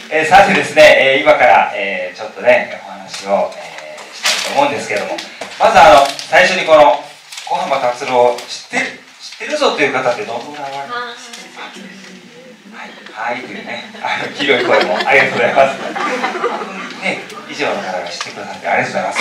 さてですね、今から、ちょっとねお話を、したいと思うんですけども、まず最初にこの小浜達郎知ってるぞという方ってどのぐらいおられますか？はいというね、広い声もありがとうございます。ね、以上の方が知ってくださってありがとうございます。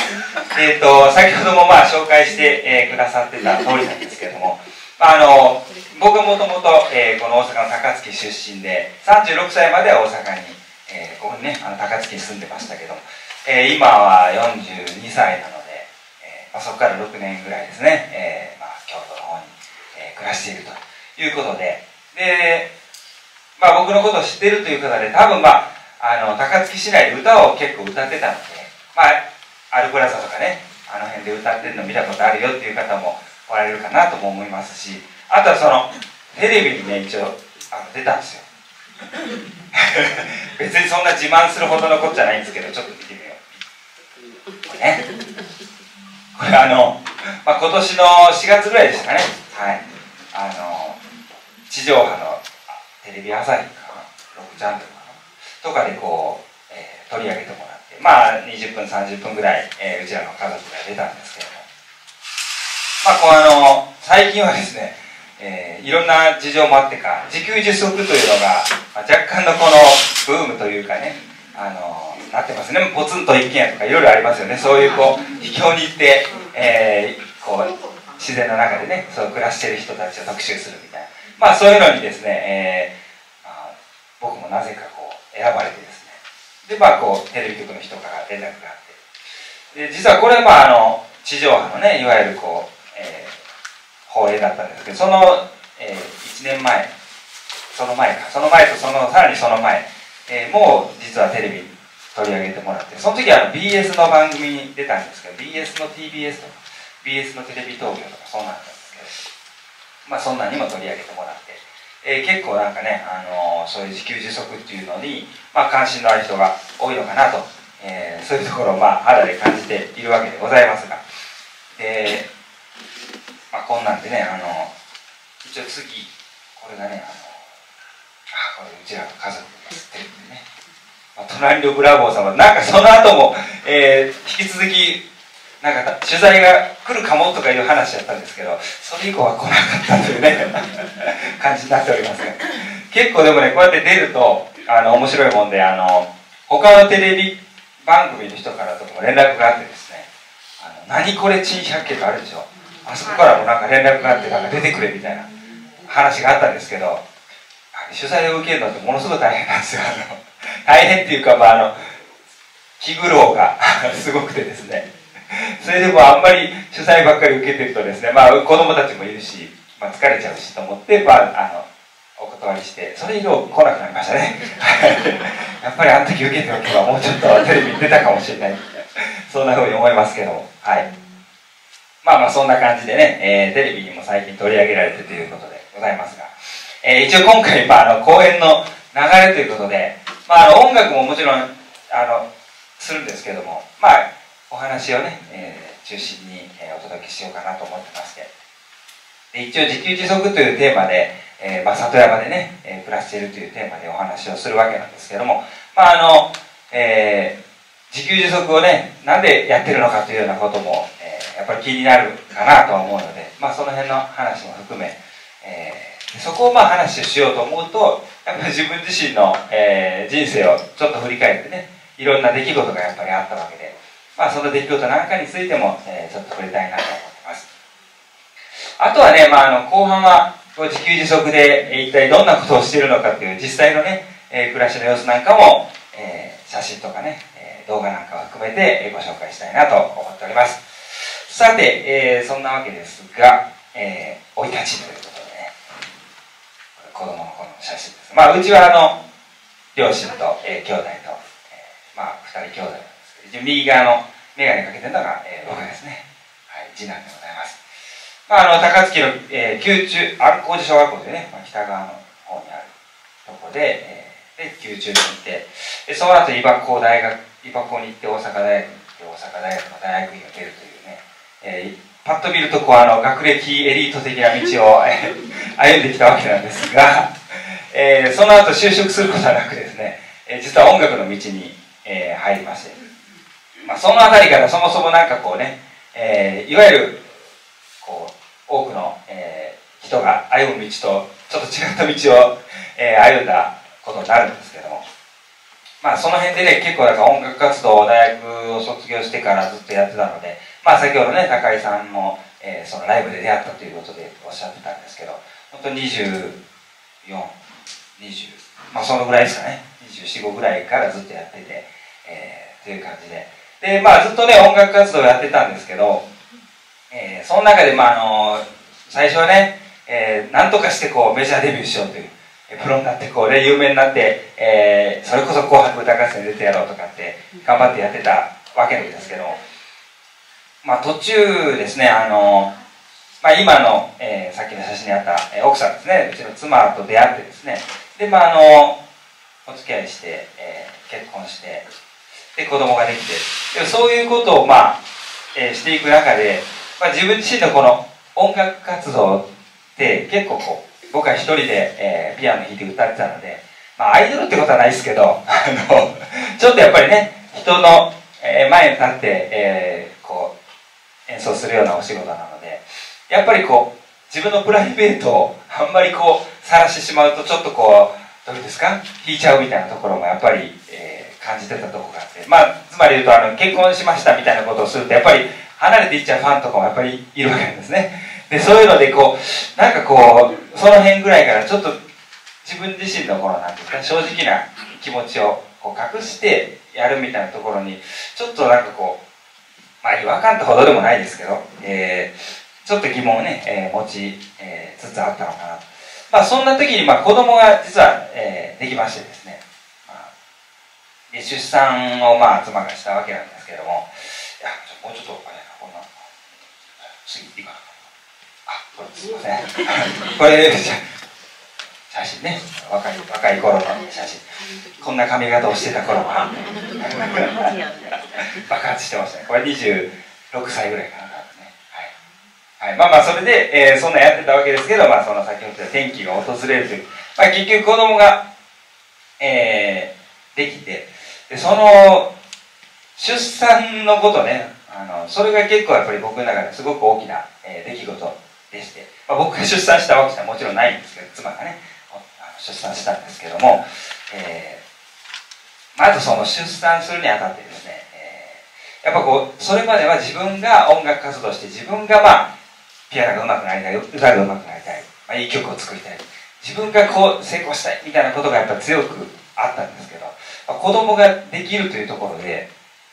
先ほども紹介して、くださってた通りなんですけれども、僕はもともとこの大阪の高槻出身で、36歳までは大阪に、ここにね高槻に住んでましたけども、今は42歳なので、そこから6年ぐらいですね、京都の方に、暮らしているということで、僕のことを知っているという方で、多分高槻市内で歌を結構歌ってたので、アルプラザとかね、あの辺で歌ってるの見たことあるよっていう方もおられるかなとも思いますし、あとはテレビにね一応出たんですよ。別にそんな自慢するほどのことじゃないんですけど、ちょっと見てみよう。これね、これ今年の4月ぐらいでしたかね。はい、地上波のテレビ朝日かな、6チャンネルとかで取り上げてもらって、20分30分ぐらい、うちらの家族が出たんですけども、最近はですね、いろんな事情もあってか、自給自足というのが、若干のこのブームというかね、なってますね。ポツンと一軒家とかいろいろありますよね。そういう秘境に行って、自然の中でねそう暮らしている人たちを特集するみたいな、そういうのにですね、僕もなぜか選ばれてですね、でテレビ局の人から連絡があって、で実はこれ地上波のねいわゆる放映だったんですけど、その、1年前、その前とさらにその前、もう実はテレビに取り上げてもらって、その時はBS の番組に出たんですけど、 BS の TBS とか BS のテレビ東京とかそうなんですけど、そんなにも取り上げてもらって、結構そういう自給自足っていうのに、関心のある人が多いのかなと、そういうところを肌で感じているわけでございますが、こんなんでね、一応次これがねこれうちらの家族ですっていうね、隣のブラボーさんはその後も、引き続き取材が来るかもとかいう話だったんですけど、それ以降は来なかったというね感じになっておりますが、結構でもねこうやって出ると面白いもんで、他のテレビ番組の人からとかも連絡があってですね、何これ珍百景とあるでしょ、あそこからも連絡があって出てくれみたいな話があったんですけど、取材を受けるのってものすごく大変なんですよ。大変っていうか気苦労がすごくてですね、それでもあんまり取材ばっかり受けてるとですね、子供たちもいるし、疲れちゃうしと思って、お断りして、それ以降来なくなりましたね。やっぱりあの時受けておけばもうちょっとテレビに出たかもしれない、そんなふうに思いますけども、はい、そんな感じでね、テレビにも最近取り上げられてということでございますが、一応今回公演の流れということで、音楽ももちろんするんですけども、お話をね、中心に、お届けしようかなと思ってまして、で一応自給自足というテーマで、里山でね、暮らしているというテーマでお話をするわけなんですけども、自給自足をねなんでやってるのかというようなことも、やっぱり気になるかなとは思うので、その辺の話も含め、そこを話をしようと思うと、やっぱり自分自身の、人生をちょっと振り返ってね、いろんな出来事がやっぱりあったわけで、その出来事なんかについても、ちょっと触れたいなと思ってます。あとはね、後半は自給自足で一体どんなことをしているのかという実際のね、暮らしの様子なんかも、写真とかね、動画なんかを含めてご紹介したいなと思っております。さて、そんなわけですが、生い立ちということでね、子供の頃の写真です。うちは両親と、兄弟と、2人兄弟なんですけど、右側の眼鏡かけてるのが、僕ですね、はい、次男でございます。高槻の、宮中安光寺小学校でね、北側の方にあるところで、宮中に行って、その後医学校に行って大阪大学に行って、大阪大学の大学院を出るというね、パッと見ると学歴エリート的な道を歩んできたわけなんですが、その後就職することはなくですね、 実は音楽の道に、入りまして、そのあたりからそもそもなんかこうね、いわゆるこう多くの、人が歩む道とちょっと違った道を、歩んだことになるんですけども、その辺でね、結構だから音楽活動を大学を卒業してからずっとやってたので、先ほどね、高井さんも、そのライブで出会ったということでおっしゃってたんですけど、本当に24、20、そのぐらいですかね、24、5ぐらいからずっとやってて、という感じで。で、ずっとね、音楽活動をやってたんですけど、その中で、最初はね、なんとかしてこうメジャーデビューしようという、プロになってこうね、有名になって、それこそ紅白歌合戦に出てやろうとかって頑張ってやってたわけなんですけど、途中ですね、今の、さっきの写真にあった、奥さんですね、うちの妻と出会ってですね、で、お付き合いして、結婚して、で、子供ができて、でそういうことを、していく中で、自分自身のこの音楽活動って結構こう、僕は一人で、ピアノ弾いて歌ってたので、アイドルってことはないですけど、ちょっとやっぱりね、人の、前に立って、こう、演奏するようなお仕事なので、やっぱりこう、自分のプライベートをあんまりこう、晒してしまうと、ちょっとこう、どうですか、弾いちゃうみたいなところもやっぱり、感じてたところがあって、つまり言うと、結婚しましたみたいなことをすると、やっぱり離れていっちゃうファンとかもやっぱりいるわけなんですね。で、そういうのでこう、なんかこう、その辺ぐらいからちょっと自分自身のこの、なんていうんですか、正直な気持ちをこう隠してやるみたいなところに、ちょっとなんかこう、違和感ってほどでもないですけど、ちょっと疑問をね、持ち、つつあったのかな。そんな時に子供が実は、できましてですね、で出産を妻がしたわけなんですけども、いや、もうちょっと、こんな、次いいかな。これすいません。これ、写真ね、若い頃の写真。こんな髪型をしてた頃は、爆発してましたね。これ26歳ぐらいかな。それで、そんなやってたわけですけど、その先ほど言った転機が訪れるという、結局子供が、できて、でその出産のことね、それが結構やっぱり僕の中ですごく大きな、出来事でして、僕が出産したわけじゃもちろんないんですけど、妻がね、出産したんですけども、まずその出産するにあたってですね、やっぱこう、それまでは自分が音楽活動して、自分がピアノが上手くなりたい、歌が上手くなりたい、いい曲を作りたい、自分がこう成功したいみたいなことがやっぱ強くあったんですけど、子供ができるというところで、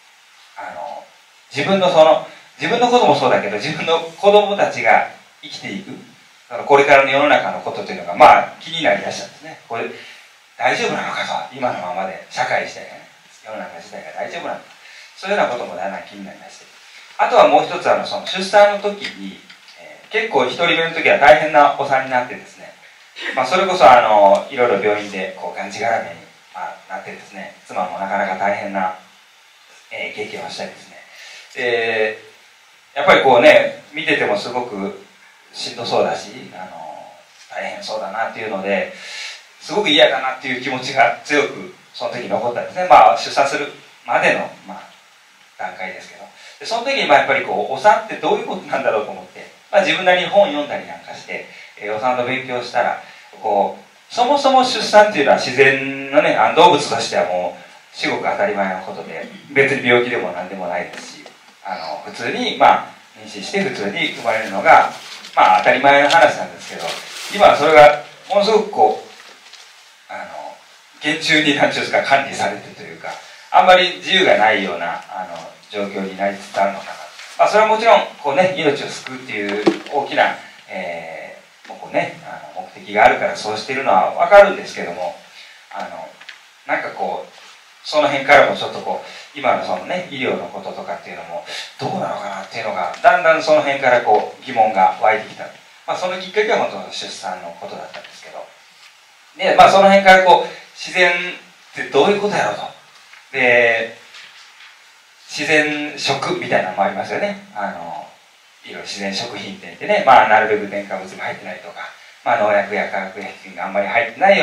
自分のこともそうだけど、自分の子供たちが生きていく、これからの世の中のことというのが気になりだしたんですね。これ大丈夫なのかと、今のままで社会自体がね、世の中自体が大丈夫なのか、そういうようなこともだんだん気になりだして、あとはもう一つその出産の時に、結構一人目の時は大変なお産になってですね、それこそいろいろ病院でこうがんじがらめに、なってですね、妻もなかなか大変な、経験をしたりですね、やっぱりこうね、見ててもすごくしんどそうだし、大変そうだなっていうので、すごく嫌だなっていう気持ちが強くその時残ったんですね。出産するまでの、段階ですけど、でその時にやっぱりこうお産ってどういうことなんだろうと思って、自分なりに本読んだりなんかして、お産の勉強をしたら、こうそもそも出産っていうのは自然のね、動物としてはもう至極当たり前のことで、別に病気でも何でもないですし、普通に妊娠して普通に生まれるのが当たり前の話なんですけど、今はそれがものすごくこう厳重に何ていうんですか、管理されてというか、あんまり自由がないような状況になりつつあるのかな。それはもちろんこう、ね、命を救うっていう大きな、こうね、目的があるからそうしているのは分かるんですけども、なんかこうその辺からもちょっとこう今のそのね、医療のこととかっていうのもどうなのかなっていうのがだんだんその辺からこう疑問が湧いてきた。そのきっかけは本当の出産のことだったんですけど、でその辺からこう自然ってどういうことやろうと。で自然食みたいなのもありますよね。いろいろ自然食品って言ってね、なるべく添加物が入ってないとか、農薬や化学薬品があんまり入ってないような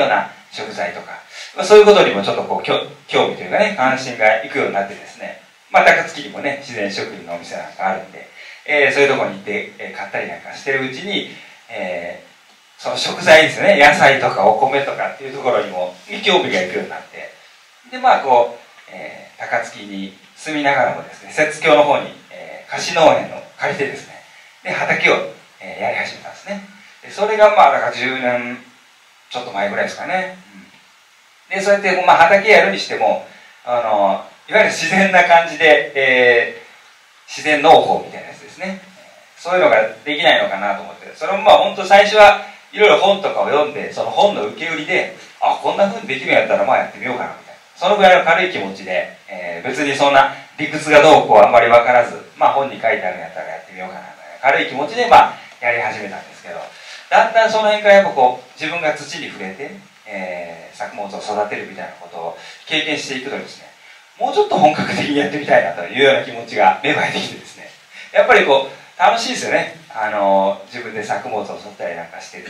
食材とか、そういうことにもちょっとこう興味というかね、関心がいくようになってですね、高槻にもね、自然食品のお店なんかあるんで、そういうところに行って、買ったりなんかしてるうちに、その食材ですね、野菜とかお米とかっていうところにも興味がいくようになって、でこう、高槻に住みながらもですね、摂津峡の方に、貸し農園を借りてですね、で畑を、やり始めたんですね。でそれがだから10年ちょっと前ぐらいですかね。でそうやって、畑やるにしてもいわゆる自然な感じで、自然農法みたいなやつですね、そういうのができないのかなと思って、それも本当最初はいろいろ本とかを読んで、その本の受け売りで、こんな風にできるんやったらやってみようかなみたいな、そのぐらいの軽い気持ちで、別にそんな理屈がどうこうあんまり分からず、本に書いてあるんやったらやってみようかなみたいな軽い気持ちでやり始めたんですけど、だんだんその辺からやっぱこう自分が土に触れて、作物を育てるみたいなことを経験していくとですね、もうちょっと本格的にやってみたいなというような気持ちが芽生えてきてですね、やっぱりこう楽しいですよね、自分で作物を育てたりなんかしてるって。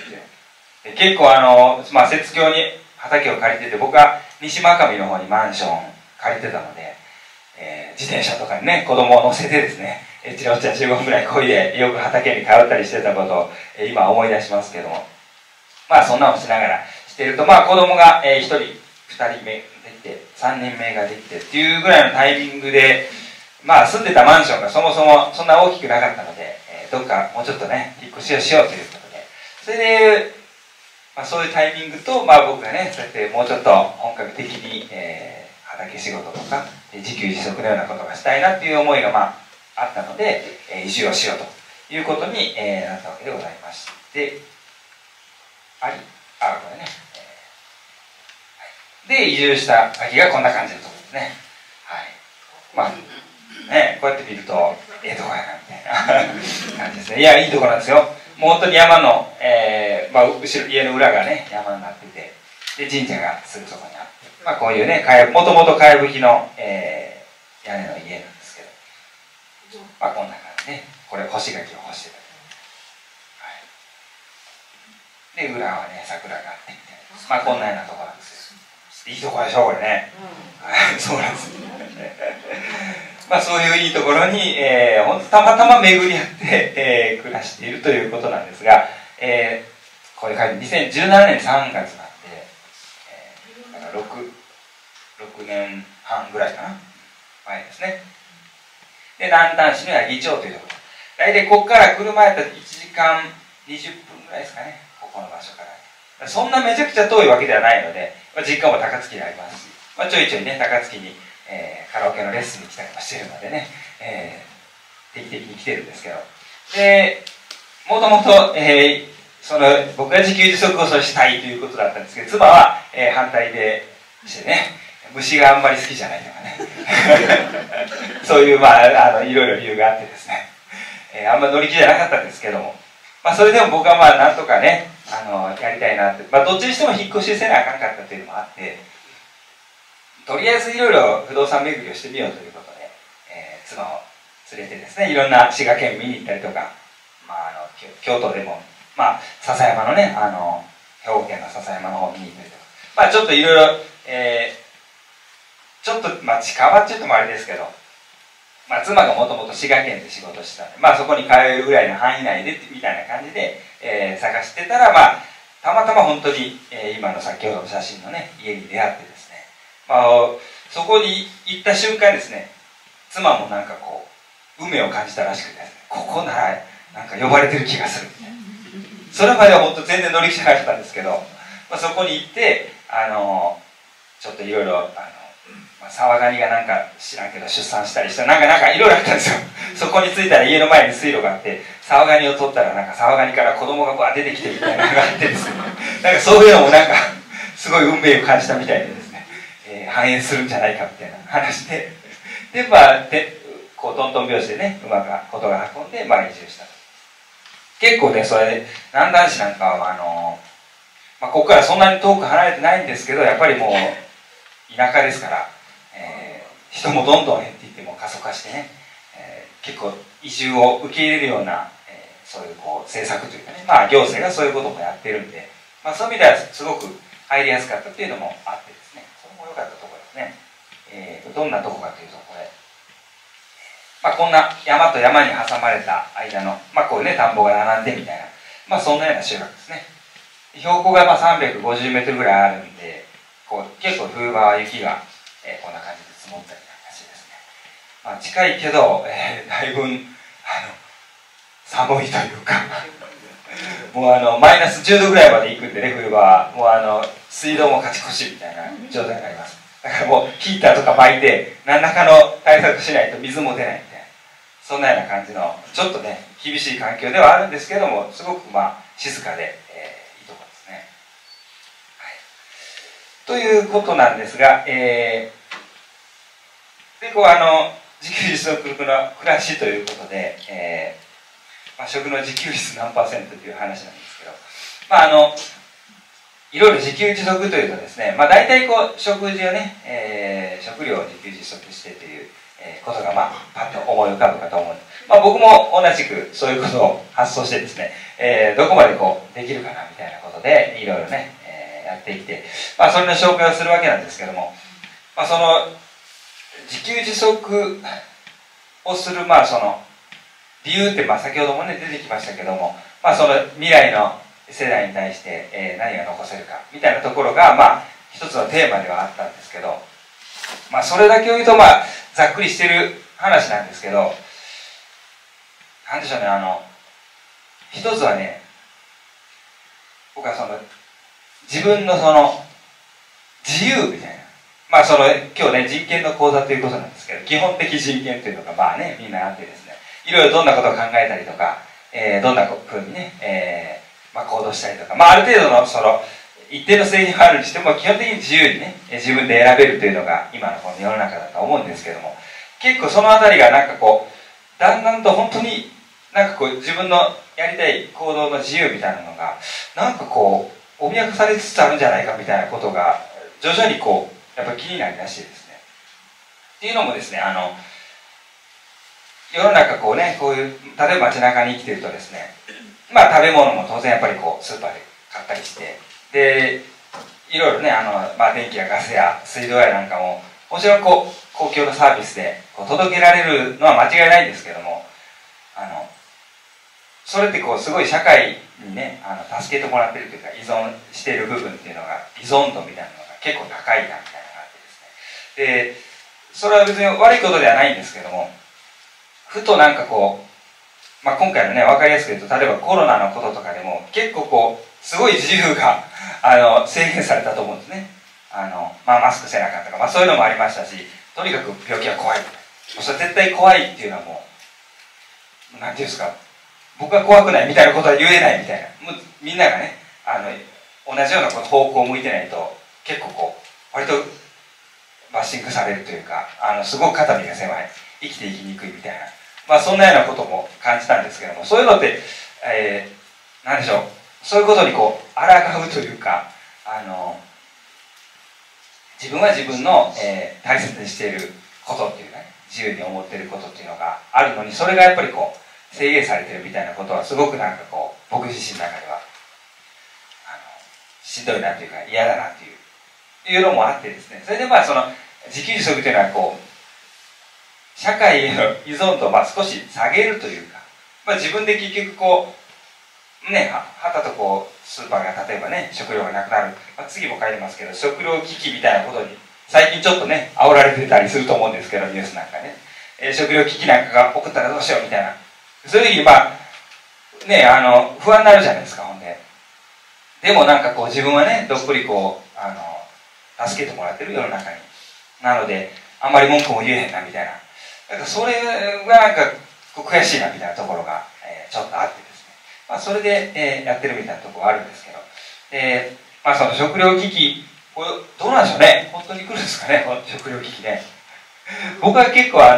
で結構摂津峡に畑を借りてて、僕は西真上の方にマンション借りてたので、自転車とかにね子供を乗せてですね、ちらおちら15分ぐらい漕いでよく畑に通ったりしてたことを、今思い出しますけども、そんなのをしながらしてると、子供が、1人2人目できて3人目ができてっていうぐらいのタイミングで、住んでたマンションがそもそもそんな大きくなかったので、どっかもうちょっとね引っ越しをしようということで、それで、そういうタイミングと、僕がねそうやってもうちょっと本格的に、畑仕事とか自給自足のようなことがしたいなっていう思いがあったので、移住をしようということに、なったわけでございまして、これね、で移住した先がこんな感じのところですね。こうやって見るととこやなみたいな感じですね。いや、いいところなんですよ。もう本当に山の、後ろ家の裏がね山になってて、で神社がすぐそこにあって、こういうねもともとかやぶきの、屋根の家なんですけど、こんな感じで、これ干し柿を干してた、で裏はね桜があってみたいな、こんなようなところなんですよ。いいところでしょこれね。そうなんですそういういいところに、本当たまたま巡り合って、暮らしているということなんですが、これ書いて2017年3月なんで、だから6年半ぐらいかな前ですね。で南丹市の八木町というところ、大体ここから車やったら1時間20分ぐらいですかね、ここの場所から。そんなめちゃくちゃ遠いわけではないので、実家も高槻にありますし、ちょいちょいね高槻に、カラオケのレッスンに来たりもしているのでね、定期的に来てるんですけど、でもともと僕が自給自足をしたいということだったんですけど、妻は、反対でしてね、虫があんまり好きじゃないとかねそういういろいろ理由があってですね、あんま乗り気じゃなかったんですけども、それでも僕はなんとかねやりたいなって、どっちにしても引っ越しせなあかんかったっていうのもあって、とりあえずいろいろ不動産巡りをしてみようということで、妻を連れてですね、いろんな滋賀県見に行ったりとか、京都でも、篠山のね兵庫県の篠山の方見に行ったりとか、ちょっといろいろ、ちょっと近場って言ってもあれですけど、妻がもともと滋賀県で仕事してたんで、そこに通えるぐらいの範囲内でみたいな感じで、探してたら、たまたま本当に、今の先ほどの写真のね家に出会ってですね、そこに行った瞬間ですね、妻もなんかこう運命を感じたらしくて、ここならなんか呼ばれてる気がするみたいな。それまでは本当全然乗り気じゃなかったんですけど、そこに行ってちょっといろいろ沢ガニがなんか知らんけど出産したりして、なんかいろいろあったんですよそこに着いたら家の前に水路があって、沢ガニを取ったら沢ガニから子供がバー出てきてみたいなのがあってですねそういうのもすごい運命を感じたみたいでですね、反映するんじゃないかみたいな話で、こうトントン拍子でねうまくことが運んで移住した。結構ねそれで南丹市なんかはここからそんなに遠く離れてないんですけど、やっぱりもう田舎ですから、人もどんどん減っていっても過疎化してね、結構移住を受け入れるような、そういう政策というかね、行政がそういうこともやってるんで、そういう意味ではすごく入りやすかったっていうのもあってですね、それも良かったところですね。どんなとこかというと、これ、こんな山と山に挟まれた間の、こうね、田んぼが並んでみたいな、そんなような集落ですね。標高が350メートルぐらいあるんで、こう結構冬場は雪が、こんな感じで積もったりなんかしてですね、近いけど、だいぶ寒いというかもうマイナス10度ぐらいまで行くんでね、冬場はもう水道も勝ち越しみたいな状態になります。だからもうヒーターとか巻いて何らかの対策しないと水も出ないみたいな、そんなような感じのちょっとね厳しい環境ではあるんですけども、すごく静かで、いいところですね。はい、ということなんですが、でこう自給自足の暮らしということで、食の自給率何%という話なんですけど、いろいろ自給自足というとですね、大体こう食事をね、食料を自給自足してという、ことがパッと思い浮かぶかと思うんです。僕も同じくそういうことを発想してですね、どこまでこうできるかなみたいなことでいろいろね、やってきて、それの紹介をするわけなんですけども、その自給自足をするその理由って先ほどもね出てきましたけども、その未来の世代に対して、何が残せるかみたいなところが一つのテーマではあったんですけど、それだけを言うとざっくりしてる話なんですけど、なんでしょうね、一つはね、僕はその自分のその自由みたいな、その今日ね人権の講座ということなんですけど、基本的人権というのがみんなあってですね、いろいろどんなことを考えたりとか、どんなふうにね、行動したりとか、ある程度のその一定の制限があるにしても基本的に自由にね自分で選べるというのが今のこの世の中だと思うんですけども、結構そのあたりがなんかこうだんだんと本当になんかこう自分のやりたい行動の自由みたいなのがなんかこう脅かされつつあるんじゃないかみたいなことが徐々にこうやっぱ気になりだしてですね、っていうのもですね、世の中こうね、こういう例えば街中に生きてるとですね、食べ物も当然やっぱりこうスーパーで買ったりして、でいろいろね電気やガスや水道やなんかももちろんこう公共のサービスでこう届けられるのは間違いないんですけども、それってこうすごい社会にね助けてもらってるというか依存している部分っていうのが依存度みたいなのが結構高いなみたいなのがあってですね、でそれは別に悪いことではないんですけども、ふとなんかこう、今回のね分かりやすく言うと、例えばコロナのこととかでも結構こうすごい自由が制限されたと思うんですね。マスクせなかったとか、そういうのもありましたし、とにかく病気は怖い、それ絶対怖いっていうのはもうなんていうんですか、僕は怖くないみたいなことは言えないみたいな、もうみんながね同じような方向を向いてないと結構こう割とバッシングされるというか、すごく肩身が狭い、生きていきにくいみたいな、そんなようなことも感じたんですけども、そういうのって、何でしょう、そういうことにこう抗うというか、自分は自分の、大切にしていることっていうね、自由に思っていることっていうのがあるのに、それがやっぱりこう制限されてるみたいなことはすごくなんかこう僕自身の中ではしんどいなというか嫌だなっていうのもあってですね、それでその自給自足というのはこう社会への依存度を少し下げるというか、自分で結局こうね、はたとこうスーパーが例えばね食料がなくなる、次も書いてますけど食料危機みたいなことに最近ちょっとね煽られてたりすると思うんですけど、ニュースなんかね、食料危機なんかが起こったらどうしようみたいな、そういう時にね不安になるじゃないですか。ほんででもなんかこう自分はねどっぷりこう助けてもらってる世の中になので、あんまり文句も言えへんなみたいな、なんかそれがなんかこう悔しいなみたいなところが、ちょっとあってですね、それで、やってるみたいなところがあるんですけど、その食料危機、これどうなんでしょうね、本当に来るんですかね、この食料危機ね。僕は結構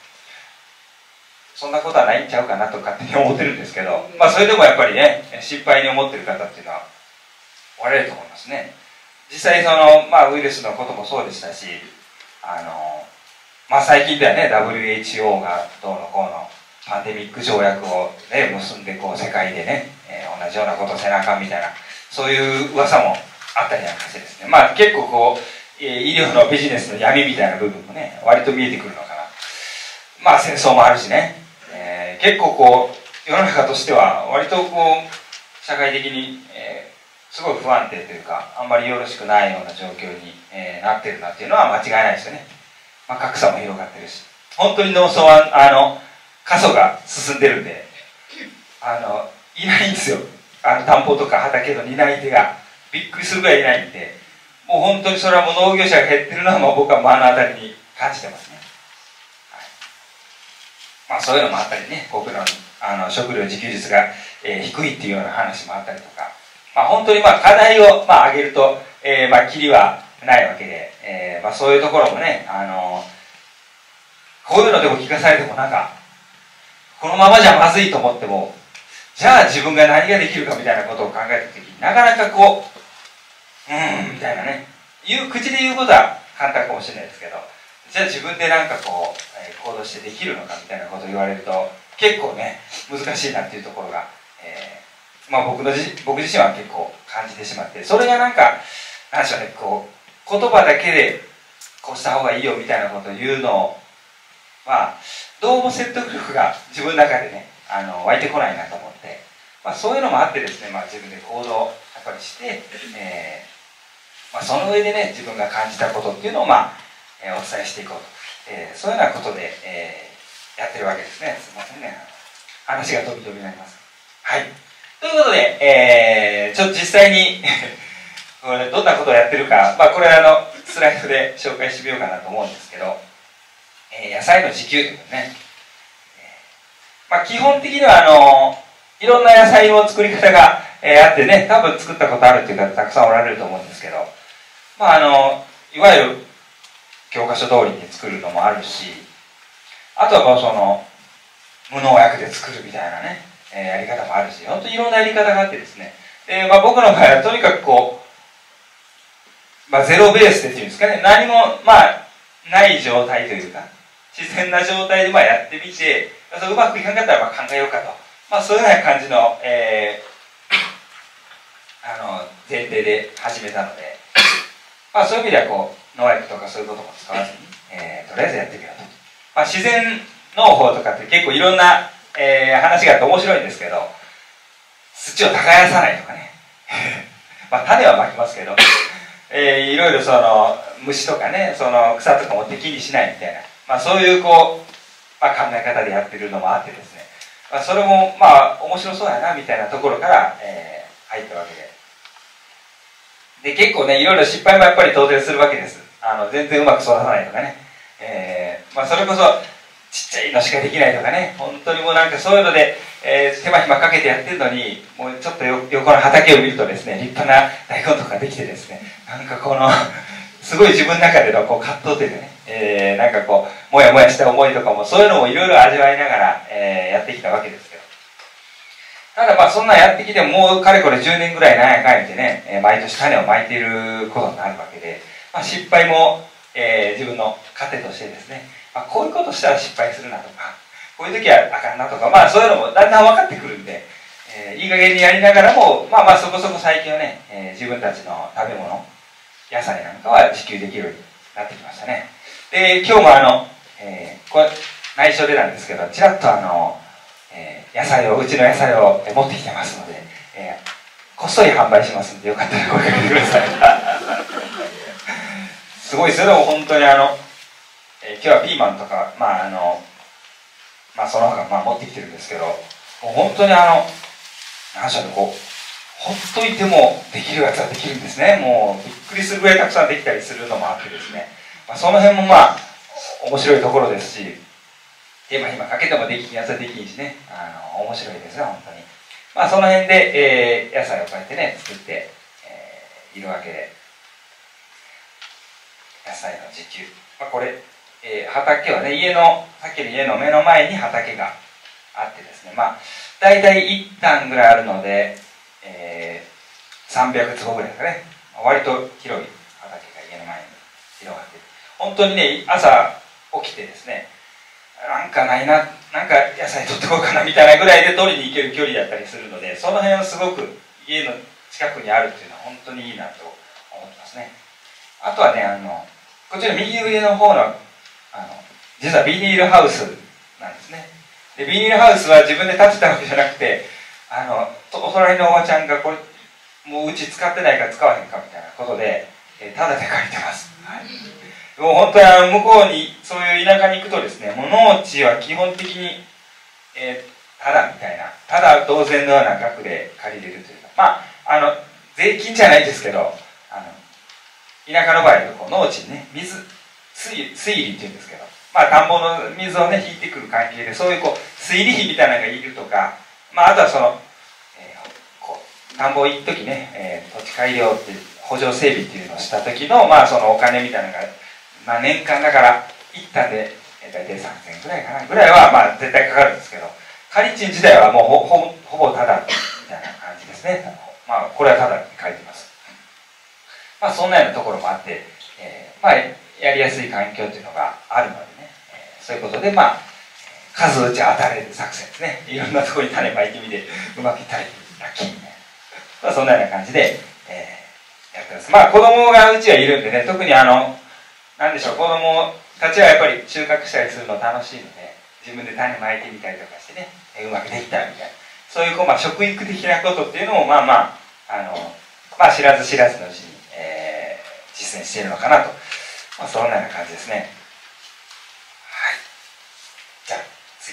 そんなことはないんちゃうかなと勝手に思ってるんですけど、それでもやっぱりね心配に思ってる方っていうのはおられると思いますね。実際その、ウイルスのこともそうでしたし、最近ではね WHO がどうのこうのパンデミック条約を、ね、結んでこう世界でね、同じようなことをせなあかんみたいな、そういう噂もあったりなんかしてですね、まあ結構こう、医療のビジネスの闇みたいな部分もね、割と見えてくるのかな。まあ戦争もあるしね、結構こう世の中としては割とこう社会的に、すごい不安定というか、あんまりよろしくないような状況に、なってるなっていうのは間違いないですよね。まあ、格差も広がってるし、本当に農村は過疎が進んでるんで、いないんですよ。田んぼとか畑の担い手がびっくりするぐらいいないんで、もう本当にそれはもう農業者が減ってるのはもう僕は目の当たりに感じてますね。はい、まあ、そういうのもあったりね、僕の食料自給率が、低いっていうような話もあったりとか、まあ、本当にまあ課題をまあ挙げると、まあ、キリはないわけで、まあ、そういうところもね、こういうのでも聞かされてもなんかこのままじゃまずいと思っても、じゃあ自分が何ができるかみたいなことを考えた時になかなかこうみたいなね、口で言うことは簡単かもしれないですけど、じゃあ自分でなんかこう、行動してできるのかみたいなことを言われると結構ね難しいなっていうところが、まあ、僕自身は結構感じてしまって、それがなんか何でしょうね、こう言葉だけでこうした方がいいよみたいなことを言うのはどうも説得力が自分の中でね湧いてこないなと思って、まあ、そういうのもあってですね、まあ、自分で行動をやっぱりして、まあ、その上でね自分が感じたことっていうのを、まあお伝えしていこうと、そういうようなことで、やってるわけですね。すいませんね、話が飛び飛びになります。はい、ということで、ちょっと実際にこれどんなことをやってるか、まあ、これスライドで紹介してみようかなと思うんですけど、野菜の自給ということね、まあ、基本的にはいろんな野菜の作り方が、あってね、多分作ったことあるっていう方たくさんおられると思うんですけど、まあいわゆる教科書通りに作るのもあるし、あとはもうその無農薬で作るみたいなね、やり方もあるし、本当にいろんなやり方があってですね、まあ、僕の場合はとにかくこう、まあ、ゼロベースでっていうんですかね、何もまあない状態というか自然な状態でまあやってみて、うまくいかなかったらまあ考えようかと、まあ、そういうような感じの、前提で始めたので、まあ、そういう意味ではこう農薬とかそういうことも使わずに、とりあえずやってみようと、まあ、自然農法とかって結構いろんな、話があって面白いんですけど、土を耕さないとかねまあ種はまきますけど、いろいろその虫とかね、その草とかも敵にしないみたいな、まあ、そういうこう、まあ、考え方でやってるのもあってですね、まあ、それもまあ面白そうやなみたいなところから、入ったわけで、結構ねいろいろ失敗もやっぱり当然するわけです。全然うまく育たないとかね、まあ、それこそちっちゃいのしかできないとかね、本当にもうなんかそういうので、手間暇かけてやってるのに、もうちょっと横の畑を見るとですね、立派な大根とかできてですね、なんかこのすごい自分の中でのこう葛藤というかね、なんかこうもやもやした思いとかもそういうのもいろいろ味わいながら、やってきたわけですけど、ただまあそんなやってきてももうかれこれ10年ぐらいなんやかんやってね、毎年種をまいていることになるわけで、まあ、失敗も、自分の糧としてですね、まあ、こういうことしたら失敗するなとか、こういう時はあかんなとか、まあそういうのもだんだん分かってくるんで、いい加減にやりながらも、まあまあそこそこ最近はね、自分たちの食べ物、野菜なんかは自給できるようになってきましたね。で、今日もこれ内緒でなんですけど、ちらっと野菜を、うちの野菜を持ってきてますので、こっそり販売しますので、よかったら声かけてください。すごいですよ、でも本当に今日はピーマンとか、まあまあその他、まあ、持ってきてるんですけど、もう本当に何でしょうね、こうほっといてもできるやつはできるんですね。もうびっくりするぐらいたくさんできたりするのもあってですね、まあ、その辺もまあ面白いところですし、手間暇かけてもできんやつはできんしね、面白いですね、本当に。まあその辺で、野菜をこうやってね作って、いるわけで、野菜の自給、まあ、これ、畑はね、さっきの家の目の前に畑があってですね、まあ大体1単ぐらいあるので、300坪ぐらいですかね、割と広い畑が家の前に広がっている。本当にね、朝起きてですね、なんかないな、なんか野菜取ってこうかなみたいなぐらいで取りに行ける距離だったりするので、その辺はすごく家の近くにあるっていうのは本当にいいなとますね。あとはね、こっちの右上の方の、実はビニールハウスなんですね。でビニールハウスは自分で建てたわけじゃなくて、お隣のおばちゃんがこれもううち使ってないから使わへんかみたいなことで、タダで借りてます、はい、もう本当に向こうにそういう田舎に行くとですね、もう農地は基本的に、タダみたいな、タダ同然のような額で借りれるというか、まあ税金じゃないですけど、田舎の場合こう農地にね、水利っていうんですけど、まあ田んぼの水をね引いてくる関係で、そういうこう水利費みたいなのがいるとか、まああとはその、田んぼ一時ね、土地改良っていう補助整備っていうのをした時の、まあそのお金みたいなのが、まあ年間だから一旦で大体3000円ぐらいかなぐらいはまあ絶対かかるんですけど、借り賃自体はもうほぼタダみたいな感じですね。まあこれはタダに書いてます。まあそんなようなところもあって、まあやりやすい環境っていうのがあるのでね、そういうことでまあ数打ち当たれる作戦ですね。いろんなところに種まいてみてうまくいったらラッキーみたいな、まあ、そんなような感じで、やってます。まあ子供がうちはいるんでね、特になんでしょう、子供たちはやっぱり収穫したりするの楽しいので、自分で種まいてみたりとかしてね、うまくできたみたいな、そういうまあ食育的なことっていうのもまあ知らず知らずのうちに、実践しているのかなと、まあ、そんなような感じですね。はい、じゃあ次、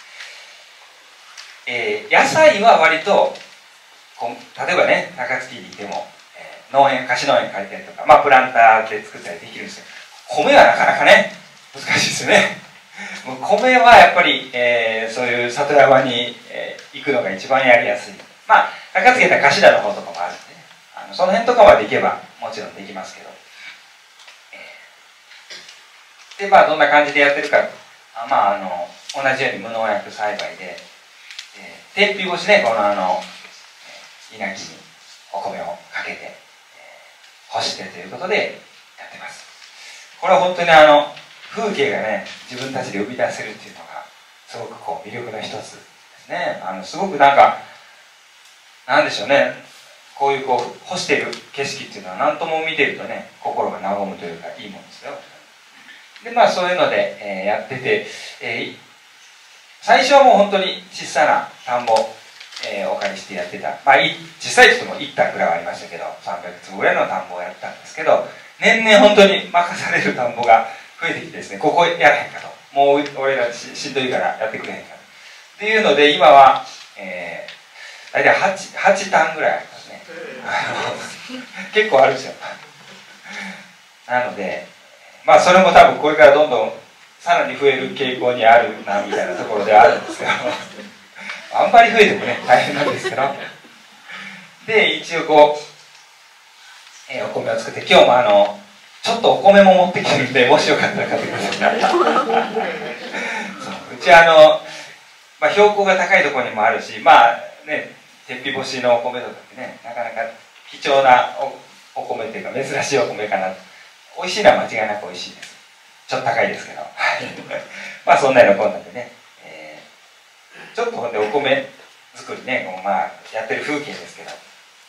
野菜は割と例えばね、高槻にいても、貸し農園借りたりとか、まあ、プランターで作ったりできるんですけど、米はなかなかね難しいですよね。もう米はやっぱり、そういう里山に、行くのが一番やりやすい。まあ高槻だったら頭の方とかもあるんで、ね、その辺とかまで行けばもちろんできますけど、でまあどんな感じでやってるか、まあ同じように無農薬栽培で、天日干しね、この稲木にお米をかけて、干してということでやってます。これは本当に風景がね自分たちで生み出せるっていうのがすごく魅力の一つですね。すごくなんでしょうね、こういう干している景色っていうのは何とも見てるとね心が和むというかいいものですよ。でまあそういうので、やってて、最初はもう本当に小さな田んぼ、お借りしてやってた、まあ小さいといっても1単ぐらいはありましたけど、300坪ぐらいの田んぼをやったんですけど、年々本当に任される田んぼが増えてきてですね、ここやらへんかと、もう俺らしんどいからやってくれへんかっていうので、今は、大体 8単ぐらいありますね。結構あるんですよ。なのでまあそれも多分これからどんどんさらに増える傾向にあるなみたいなところではあるんですけどあんまり増えてもね大変なんですけど、で一応お米を作って、今日もちょっとお米も持ってきてるんで、もしよかったら買ってください。そううちまあ、標高が高いところにもあるし、まあね、天日干しのお米とかってね、なかなか貴重なお米っていうか珍しいお米かな。美味しいのは間違いなく美味しいです。ちょっと高いですけどまあそんなようなこんなんでね、ちょっとほんでお米作りね、まあやってる風景ですけど、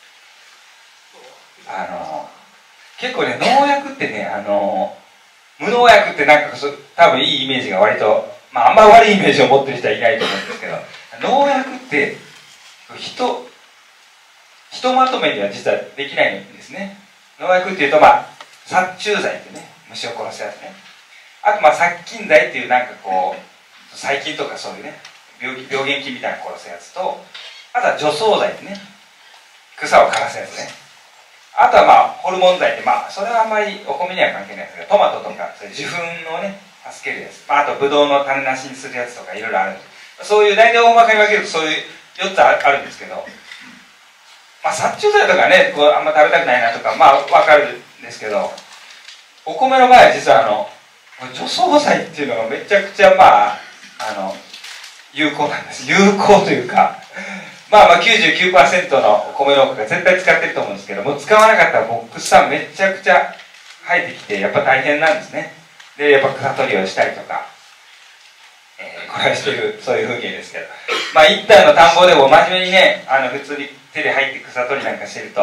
結構ね農薬ってね、無農薬ってなんか多分いいイメージが割と、まああんま悪いイメージを持ってる人はいないと思うんですけど、農薬ってひとまとめには実はできないんですね。農薬っていうと、まあ殺虫剤ってね、虫を殺すやつね、あとまあ殺菌剤っていうなんか細菌とかそういうね病原菌みたいなの殺すやつと、あとは除草剤ってね、草を枯らすやつね、あとはまあホルモン剤って、まあそれはあんまりお米には関係ないですけど、トマトとかそういう受粉をね助けるやつ、まあ、あとブドウの種なしにするやつとかいろいろあるんです。そういう大体大まかに分けるとそういう4つあるんですけど、まあ殺虫剤とかねあんま食べたくないなとかまあ分かるんですけど、お米の場合は実は除草剤っていうのがめちゃくちゃまあ有効なんです。有効というか、まあ 99% のお米農家が絶対使ってると思うんですけども、使わなかったらボックスさんめちゃくちゃ生えてきてやっぱ大変なんですね。でやっぱ草取りをしたりとか、これはしてるそういう風景ですけど、まあ一体の田んぼでも真面目にね普通に手で入って草取りなんかしてると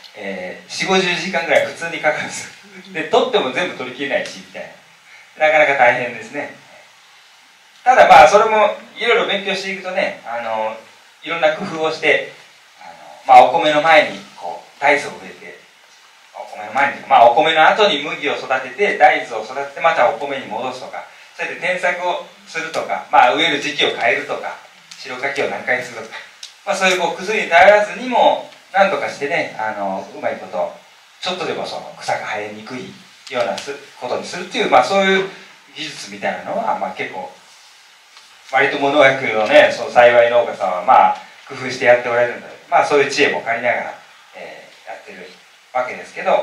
4、50時間ぐらい普通にかかるんですよ。で取っても全部取りきれないしみたいな、なかなか大変ですね。ただまあそれもいろいろ勉強していくとね、いろんな工夫をして、お米の前にこう大豆を植えて、お米の前に、お米の後に麦を育てて大豆を育ててまたお米に戻すとか、それで転作をするとか、植える時期を変えるとか、白柿を何回するとか、そういう薬に頼らずにも何とかしてね、うまいことちょっとでもその草が生えにくいようなことにするっていう、そういう技術みたいなのは、結構割と無農薬のね、その栽培農家さんは工夫してやっておられるので、そういう知恵も借りながら、やってるわけですけど、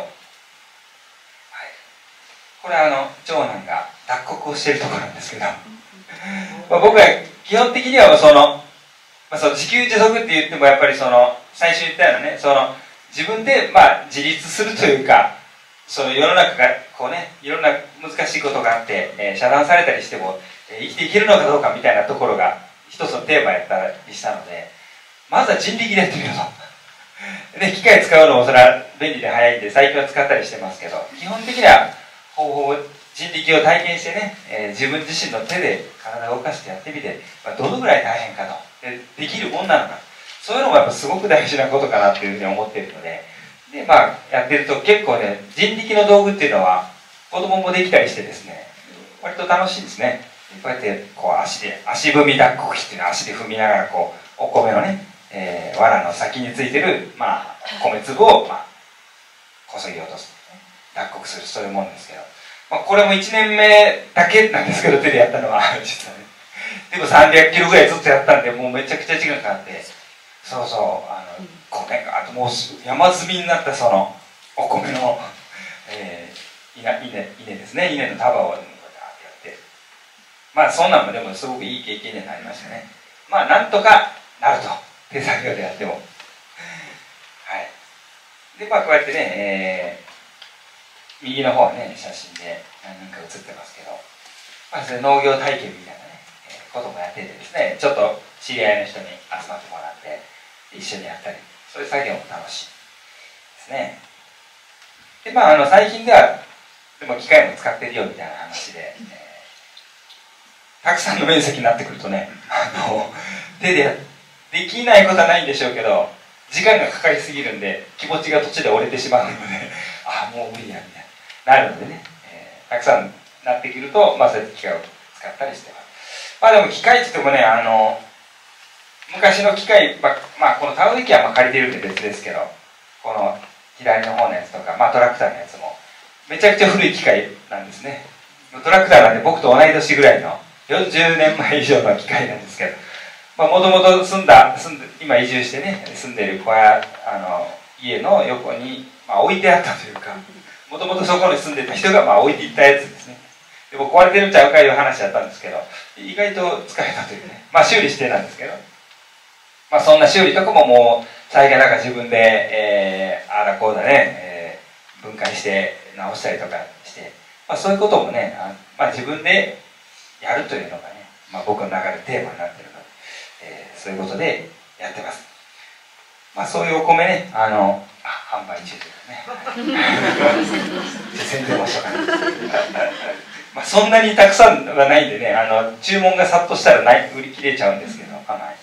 これは長男が脱穀をしているところなんですけど僕は基本的にはその自給自足って言ってもやっぱりその最初言ったようなね、その自分で自立するというか、その世の中がこうね、いろんな難しいことがあって、遮断されたりしても、生きていけるのかどうかみたいなところが一つのテーマやったりしたので、まずは人力でやってみようとで機械使うのもそれは便利で早いんで最近は使ったりしてますけど、基本的にはほぼほぼ人力を体験してね、自分自身の手で体を動かしてやってみて、どのぐらい大変かと、できるもんなのか、そういうのもやっぱすごく大事なことかなっていうふうに思っているので、やってると結構ね、人力の道具っていうのは子供もできたりしてですね、割と楽しいんですね。こうやってこう足踏み脱穀機っていうのは足で踏みながらこうお米のね、藁の先についてる米粒をこそぎ落とす、脱穀する、そういうもんですけど、これも1年目だけなんですけど、手でやったのは実はね、でも300キロぐらいずっとやったんで、もうめちゃくちゃ時間かかって、米があともう山積みになったそのお米の、稲ですね、稲の束をこうやってやって、そんなんもでもすごくいい経験になりましたね。なんとかなると、手作業でやっても。でこうやってね、右の方はね、写真で何人か写ってますけど、それ農業体験みたいなね、こともやっててですね、ちょっと知り合いの人に集まってもらって一緒にやったり、そういう作業も楽しいですね。で最近ではでも機械も使ってるよみたいな話で、たくさんの面積になってくるとね、手でできないことはないんでしょうけど、時間がかかりすぎるんで気持ちが途中で折れてしまうのでもう無理やみたいななるのでね、たくさんなってくると、そういう機械を使ったりしてます。でも機械って言ってもね、昔の機械、この田植え機は借りてるんで別ですけど、この左の方のやつとか、トラクターのやつもめちゃくちゃ古い機械なんですね。トラクターなんて僕と同い年ぐらいの40年前以上の機械なんですけど、もともと今移住してね住んでいる家の横に、置いてあったというか、もともとそこに住んでた人が置いていったやつですね。でも壊れてるんちゃうかいう話だったんですけど、意外と使えたというね、修理してなんですけど、そんな修理とかももう最近自分で、ああだこうだね、分解して直したりとかして、そういうこともね、自分でやるというのがね、僕の中でテーマになっているので、そういうことでやってます。そういうお米ね、販売中ですね宣伝もしとかないそんなにたくさんはないんでね、注文が殺到したら売り切れちゃうんですけど、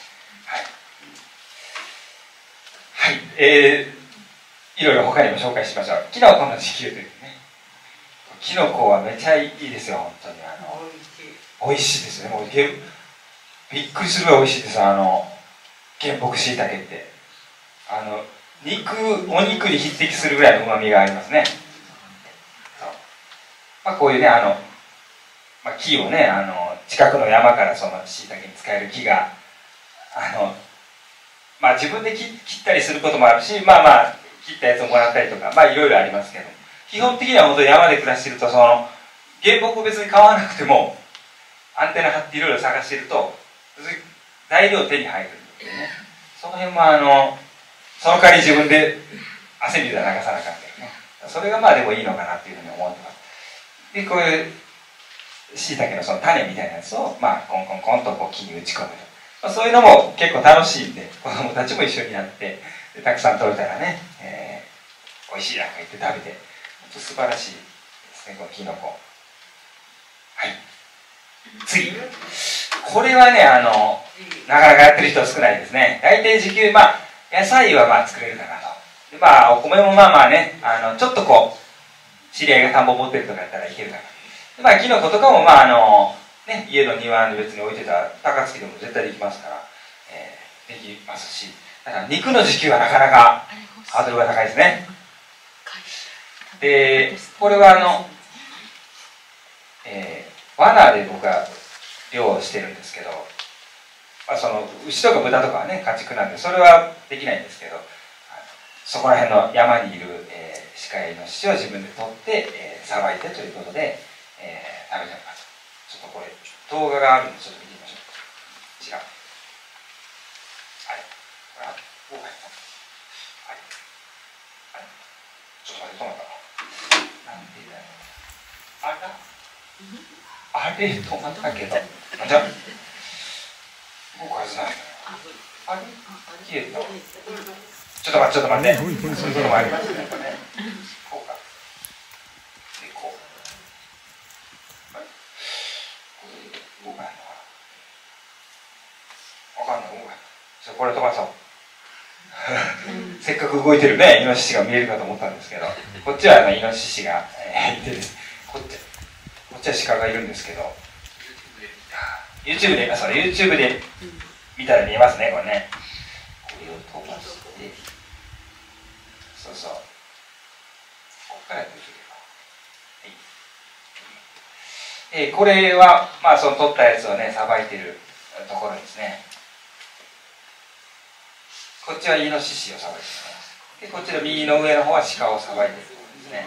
いろいろ他にも紹介しましょう。キノコの自給というね、キノコはめちゃいいですよ、本当に美味しいですね。もうびっくりするぐらい美味しいです。原木しいたけってお肉に匹敵するぐらいの旨味がありますね。こういうね、木をね、近くの山からそのしいたけに使える木が自分で切ったりすることもあるし、切ったやつをもらったりとか、いろいろありますけど、基本的には本当に山で暮らしていると、その原木を別に買わなくてもアンテナ張っていろいろ探していると材料手に入るんでね、その辺もその代わり自分で汗水は流さなかったけどね、それがでもいいのかなっていうふうに思ってます。でこういうしいたけのその種みたいなやつをコンコンコンとこう木に打ち込むと、そういうのも結構楽しいんで、子供たちも一緒にやって、たくさん取れたらね、 美味しいなんか言って食べて、本当素晴らしいですね、このキノコ。はい、次、これはねなかなかやってる人少ないですね。大体時給、野菜は作れるかなと。でお米もねちょっとこう知り合いが田んぼ持ってるとかやったらいけるかな。でキノコとかも家の庭に別に置いてた高槻でも絶対できますから、できますし、だから肉の時給はなかなかハードルが高いですね。でこれは罠で僕は漁をしてるんですけど、その牛とか豚とかはね家畜なんでそれはできないんですけど、そこら辺の山にいる、鹿やイノシシを自分で取って、さばいてということで、食べてます。ちょっとこれ動画があるんでちょっと見てみましょう。違う、あれこれはいちょっと待って、止まった。なんでだよ。あれ止まったけど。じゃあ、動くはずない。あれ消えた。ちょっと待って。そういうのもありますね。こうか。で、こう。動かないのかな。わかんない。動かない。これ飛ばそう。せっかく動いてるねイノシシが見えるかと思ったんですけど、こっちはイノシシがいてです、こっちは鹿がいるんですけど、YouTube で見たら見えますね、これね。これを飛ばして、そうこっからやってみて、これはその取ったやつをねさばいてるところですね。こっちはイノシシをさばいてますで、こっちの右の上の方は鹿をさばいているところですね。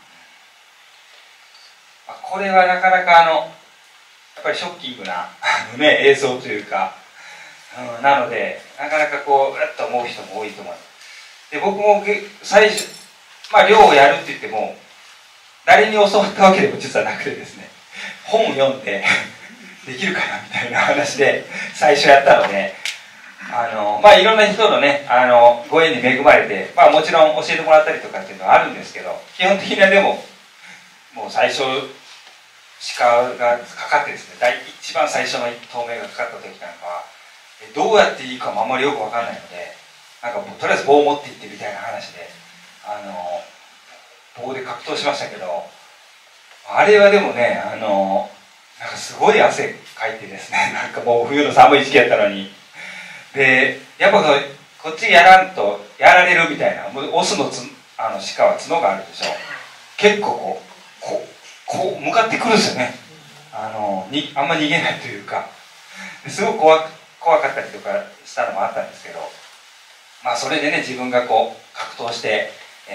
これはなかなかやっぱりショッキングな映像というか、なのでなかなかこううっと思う人も多いと思います。で僕も最初漁をやるって言っても誰に教わったわけでも実はなくてですね、本を読んでできるかなみたいな話で最初やったので、いろんな人のねご縁に恵まれて、もちろん教えてもらったりとかっていうのはあるんですけど、基本的にはでももう最初鹿がかかってですね、一番最初の透明がかかった時なんかはどうやっていいかもあんまりよく分かんないので、とりあえず棒を持っていってみたいな話で棒で格闘しましたけど、あれはでもねすごい汗かいてですね、もう冬の寒い時期やったのに。でやっぱこっちやらんとやられるみたいな、オスの鹿は角があるでしょ。結構こう向かってくるんですよね。あんま逃げないというか、すごく怖かったりとかしたのもあったんですけど、それでね自分がこう格闘して、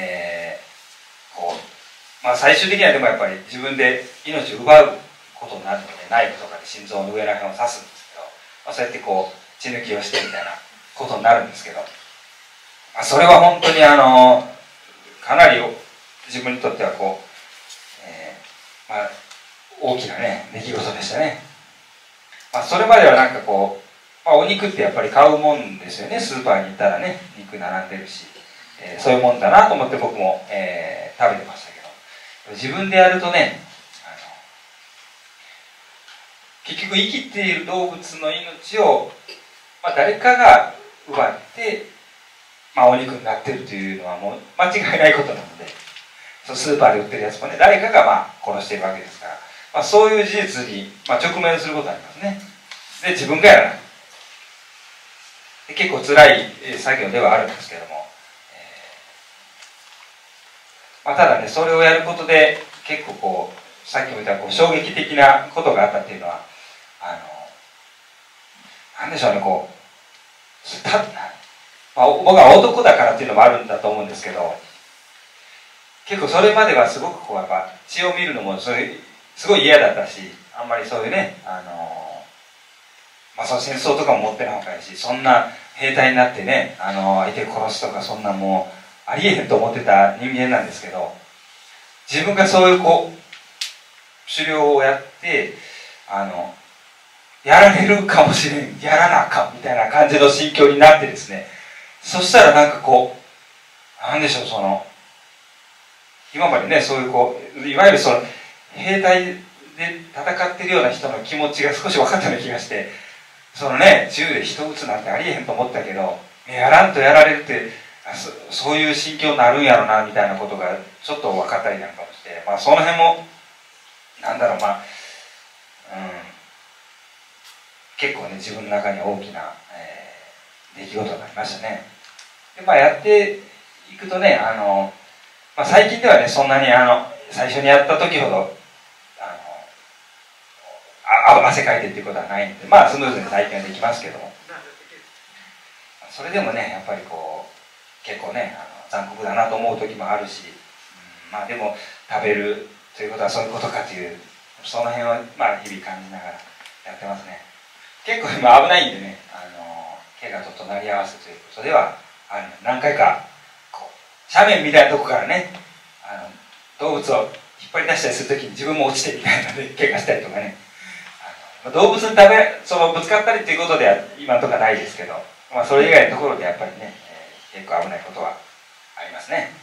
最終的にはでもやっぱり自分で命を奪うことになるので、ナイフとかで心臓の上ら辺を刺すんですけど、そうやってこう血抜きをしてみたいなことになるんですけど、それは本当にかなり自分にとっては大きなね出来事でしたね。それまではお肉ってやっぱり買うもんですよね。スーパーに行ったらね肉並んでるし、そういうもんだなと思って僕も、食べてましたけど、自分でやるとね結局生きている動物の命を誰かが奪って、お肉になっているというのはもう間違いないことなので、スーパーで売ってるやつもね誰かが殺しているわけですから、そういう事実に直面することがありますね。で自分がやらないで結構辛い作業ではあるんですけども、ただねそれをやることで結構さっきも言った衝撃的なことがあったっていうのはなんでしょうね、僕は男だからっていうのもあるんだと思うんですけど、結構それまではすごくやっぱ血を見るのもすごい嫌だったし、あんまりそういうねその戦争とかも持ってないほかやし、そんな兵隊になってね相手殺すとかそんなもうありえへんと思ってた人間なんですけど、自分がそういう狩猟をやってやられるかもしれん、やらなあかんみたいな感じの心境になってですね、そしたらなんでしょう、 今までね、そういういわゆるその兵隊で戦ってるような人の気持ちが少し分かったような気がして、そのね、銃で人を撃つなんてありえへんと思ったけど、やらんとやられるって、そういう心境になるんやろなみたいなことがちょっと分かったりなんかもして、その辺もなんだろう、結構ね、自分の中に大きな、出来事になりましたね。でやっていくとね、最近ではね、そんなに最初にやった時ほど汗かいてっていうことはないんで、スムーズに体験できますけども、それでもね、やっぱり結構ね、残酷だなと思う時もあるし、でも食べるということはそういうことかという、その辺を日々感じながらやってますね。結構今危ないんでね、怪我と隣り合わせということでは何回か斜面みたいなとこからね、動物を引っ張り出したりするときに自分も落ちてみたいなので怪我したりとかね、動物にぶつかったりということでは今のところはないですけど、それ以外のところでやっぱりね、結構危ないことはありますね。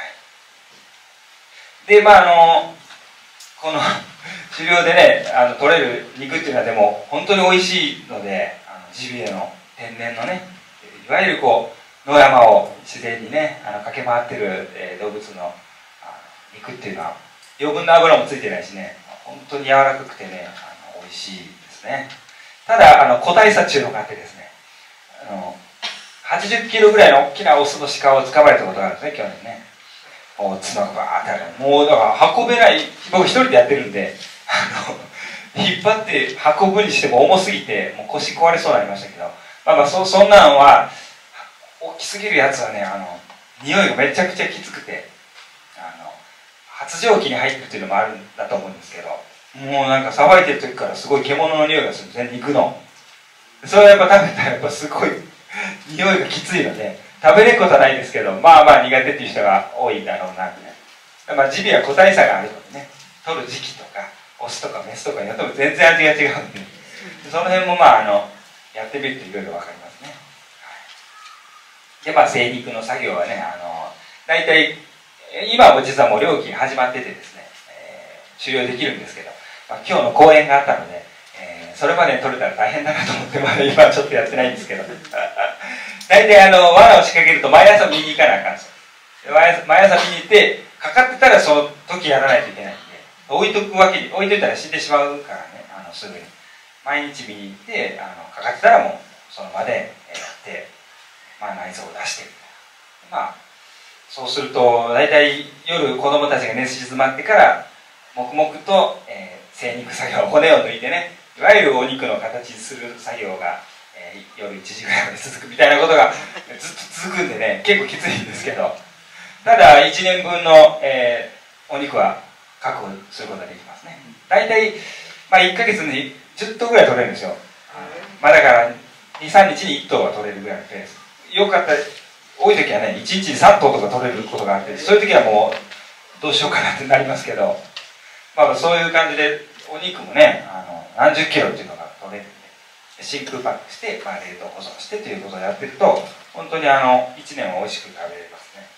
でこの狩猟でね取れる肉っていうのはでも本当に美味しいので、ジビエの天然のね、いわゆる野山を自然にね駆け回ってる、動物の肉っていうのは余分な油もついてないしね、本当に柔らかくてね美味しいですね。ただ個体差っていうのがあってですね、80キロぐらいの大きなオスの鹿を捕まえたことがあるんですね、去年ね。角がバーってある、もうだから運べない、僕一人でやってるんで引っ張って運ぶにしても重すぎてもう腰壊れそうになりましたけど、そんなのは大きすぎるやつはね匂いがめちゃくちゃきつくて発情期に入ってるっていうのもあるんだと思うんですけど、もうなんかさばいてる時からすごい獣の匂いがするんですね、肉の。それはやっぱ食べたらやっぱすごい匂いがきついので食べれることはないですけど、苦手っていう人が多いだろうなみたいな。ジビエは個体差があるのでね、取る時期とかオスとかメスとかによっても全然味が違うんで、その辺もやってみるといろいろ分かりますね。で精肉の作業はね大体今も実はもう料金始まっててですね、終了できるんですけど、今日の講演があったので、それまでに取れたら大変だなと思って今はちょっとやってないんですけど大体罠を仕掛けると毎朝見に行かなあかんですよ。毎朝見に行ってかかってたらその時やらないといけないんで、置いといたら死んでしまうからね、すぐに毎日見に行ってかかってたらもうその場でやって内臓を出してみたいな。そうすると大体夜子供たちが寝静まってから黙々と、精肉作業、骨を抜いてね、いわゆるお肉の形にする作業が、夜1時ぐらいまで続くみたいなことがずっと続くんでね、結構きついんですけど、ただ1年分の、お肉は確保することができますね。大体、1ヶ月に10頭ぐらい取れるんですよ。だから2、3日に1頭は取れるぐらいのペース。よかったら多い時はね1日に3頭とか取れることがあって、そういう時はもうどうしようかなってなりますけど、そういう感じでお肉もね何十キロっていうのが取れるんで、真空パックして冷凍保存してということをやってると本当に1年は美味しく食べれますね。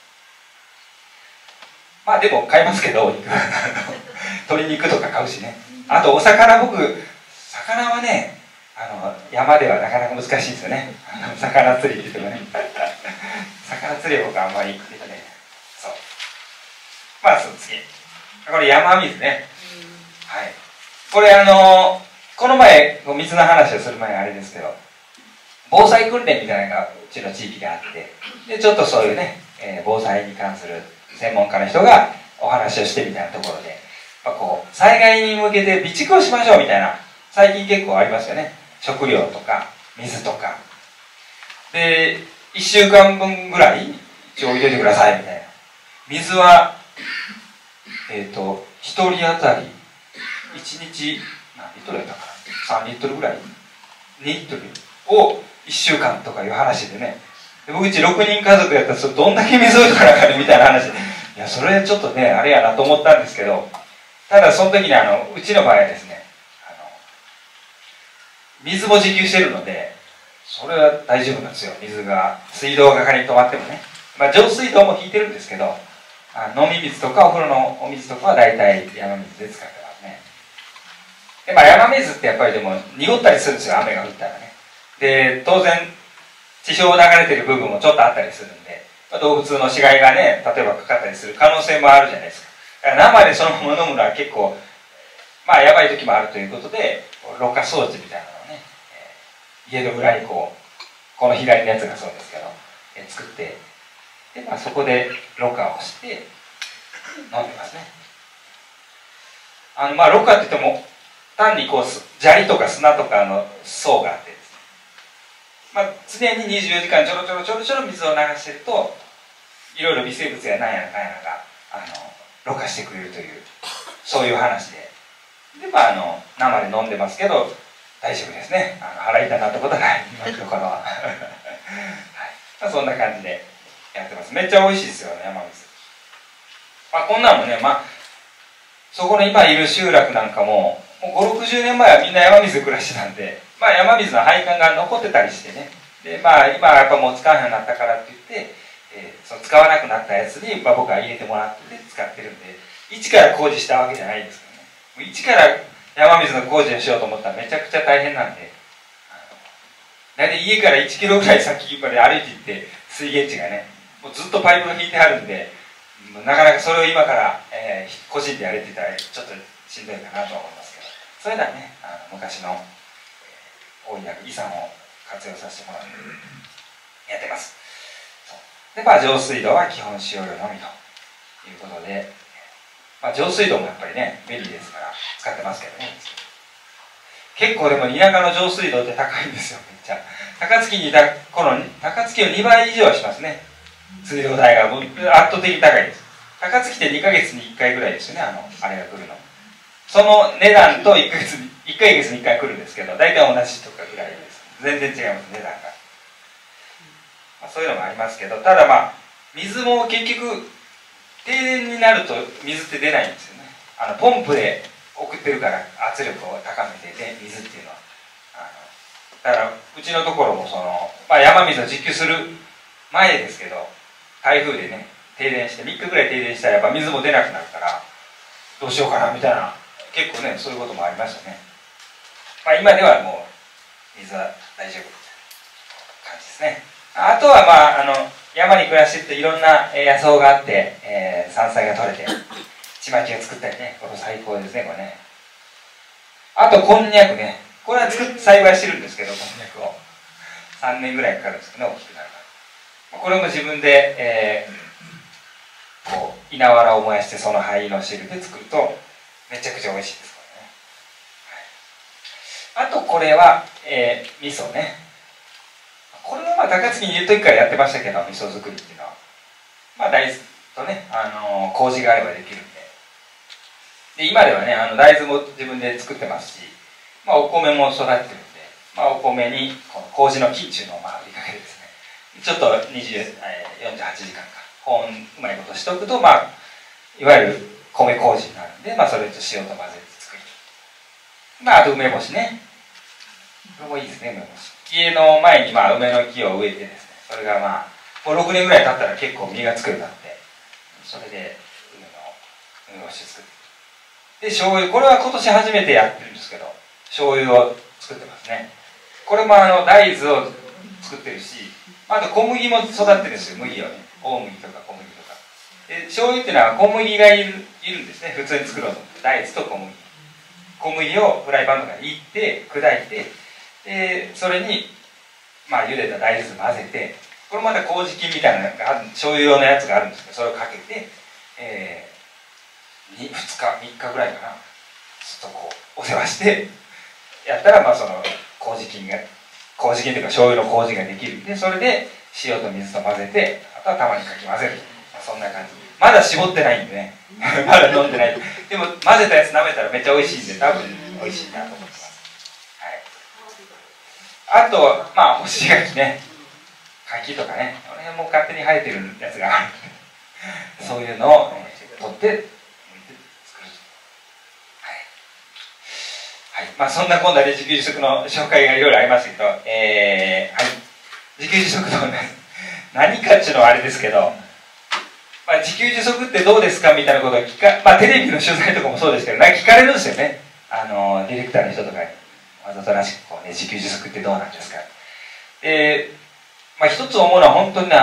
でも買いますけど、お肉鶏肉とか買うしね。あとお魚、魚はね山ではなかなか難しいですよね。魚釣りって言ってもね魚釣りは僕はあんまりできない。その次、これ山水ね。これこの前水の話をする前にあれですけど、防災訓練みたいなのがうちの地域であって、でちょっとそういうね、防災に関する専門家の人がお話をしてみたいなところで、災害に向けて備蓄をしましょうみたいな、最近結構ありますよね。食料とか水とかで1週間分ぐらい一応置いといてくださいみたいな。水は1人当たり1日何リットルやったかな、3リットルぐらい、2リットルを1週間とかいう話でね、で僕うち6人家族やったらどんだけ水置いとかなあかんねんみたいな話で、いやそれちょっとねあれやなと思ったんですけど、ただその時にうちの場合はですね水も自給してるのでそれは大丈夫なんですよ。水道が仮に止まってもね、上水道も引いてるんですけど、 飲み水とかお風呂のお水とかは大体山水で使ってますね。で、山水ってやっぱりでも濁ったりするんですよ、雨が降ったらね。で、当然地表を流れてる部分もちょっとあったりするんで、動物の死骸がね、例えばかかったりする可能性もあるじゃないですか。だから生でそのまま飲むのは結構やばい時もあるということで、ろ過装置みたいなのをね、家の裏にこの左のやつがそうですけど、作って、で、そこでろ過をして飲んでますね。ろ過って言っても単に砂利とか砂とかの層があってですね、常に24時間ちょろちょろ水を流してると、いろいろ微生物やなんやらかんやらがろ過してくれるという、そういう話で、で生で飲んでますけど大丈夫ですね。腹痛なったことはない今のところは、はい、そんな感じでやってます。めっちゃ美味しいですよね、山水。こんなのもね、そこの今いる集落なんかも5、60年前はみんな山水暮らしてたんで、山水の配管が残ってたりしてね、で今はやっぱもう使わなくなったからって言って、その使わなくなったやつに、僕は入れてもらって使ってるんで、一から工事したわけじゃないですけどね。一から山水の工事をしようと思ったらめちゃくちゃ大変なんで、大体家から1キロぐらい先まで歩いていって水源地がね、もうずっとパイプが引いてあるんで、なかなかそれを今から、個人でやれって言ったらちょっとしんどいかなとは思いますけど、そういうのはね、昔の大いなる遺産を活用させてもらってやってます。で、上水道は基本使用量のみということで、上水道もやっぱりね便利ですから使ってますけどね。結構でも田舎の上水道って高いんですよ、めっちゃ。高槻にいた頃に、高槻を2倍以上はしますね、水道代が。もう圧倒的に高いです。高槻って2ヶ月に1回ぐらいですよね、あれが来るの。その値段と1ヶ月に1回来るんですけど、大体同じとかぐらいです。全然違います、値段が。そういうのもありますけど、ただ水も結局停電になると水って出ないんですよね。ポンプで送ってるから圧力を高めてね、水っていうのは。だからうちのところも山水を実給する前ですけど、台風でね停電して3日ぐらい停電したらやっぱ水も出なくなるからどうしようかなみたいな、結構ねそういうこともありましたね。今ではもう水は大丈夫みたいな感じですね。あとは山に暮らしてていろんな野草があって、山菜が取れてちまきを作ったりね、これ最高ですね、これね。あとこんにゃくね、これは栽培してるんですけど、こんにゃくを3年ぐらいかかるんですけどね、大きくなるから。これも自分で、稲わらを燃やしてその灰の汁で作るとめちゃくちゃ美味しいです、これね。はい、あとこれは、味噌ね。これは高槻にいる時からやってましたけど、味噌作りっていうのは大豆とね、麹があればできるんで、今ではね大豆も自分で作ってますし、お米も育ててるんで、お米にこの麹の菌っていうのを振りかけてですね、ちょっと48時間か保温うまいことしとくと、いわゆる米麹になるんで、それと塩と混ぜて作る。あと梅干しね、これもいいですね、梅干し。家の前に梅の木を植えてですね、それがもう6年ぐらい経ったら結構実がつくようになって、それで梅干し作って、で醤油、これは今年初めてやってるんですけど、醤油を作ってますね。これも大豆を作ってるし、あと小麦も育ってるんですよ、麦をね、大麦とか小麦とか。で醤油っていうのは小麦がいるんですね、普通に作ろうと思って。大豆と小麦をフライパンとかにいって砕いて、でそれに茹でた大豆混ぜて、これまた麹菌みたいな醤油用のやつがあるんですけど、それをかけて、2日3日ぐらいかな、ちょっとお世話してやったら、その麹菌というか醤油の麹ができるんで、それで塩と水と混ぜて、あとはたまにかき混ぜる、そんな感じ。まだ絞ってないんでねまだ飲んでない。でも混ぜたやつ舐めたらめっちゃ美味しいんで、多分美味しいなと思ってます。あと干し柿ね、柿とかね、この辺も勝手に生えてるやつがあるのでそういうのを、取って剥いて作る。はい、そんなこんなで自給自足の紹介がいろいろありましたけど、はい、自給自足の何かっていうのはあれですけど、 まあ、自給自足ってどうですかみたいなことをまあ、テレビの取材とかもそうですけど、なんか聞かれるんですよね。ディレクターの人とかに。わざとらしくこうね、自給自足ってどうなんですか。まあ、一つ思うのは本当に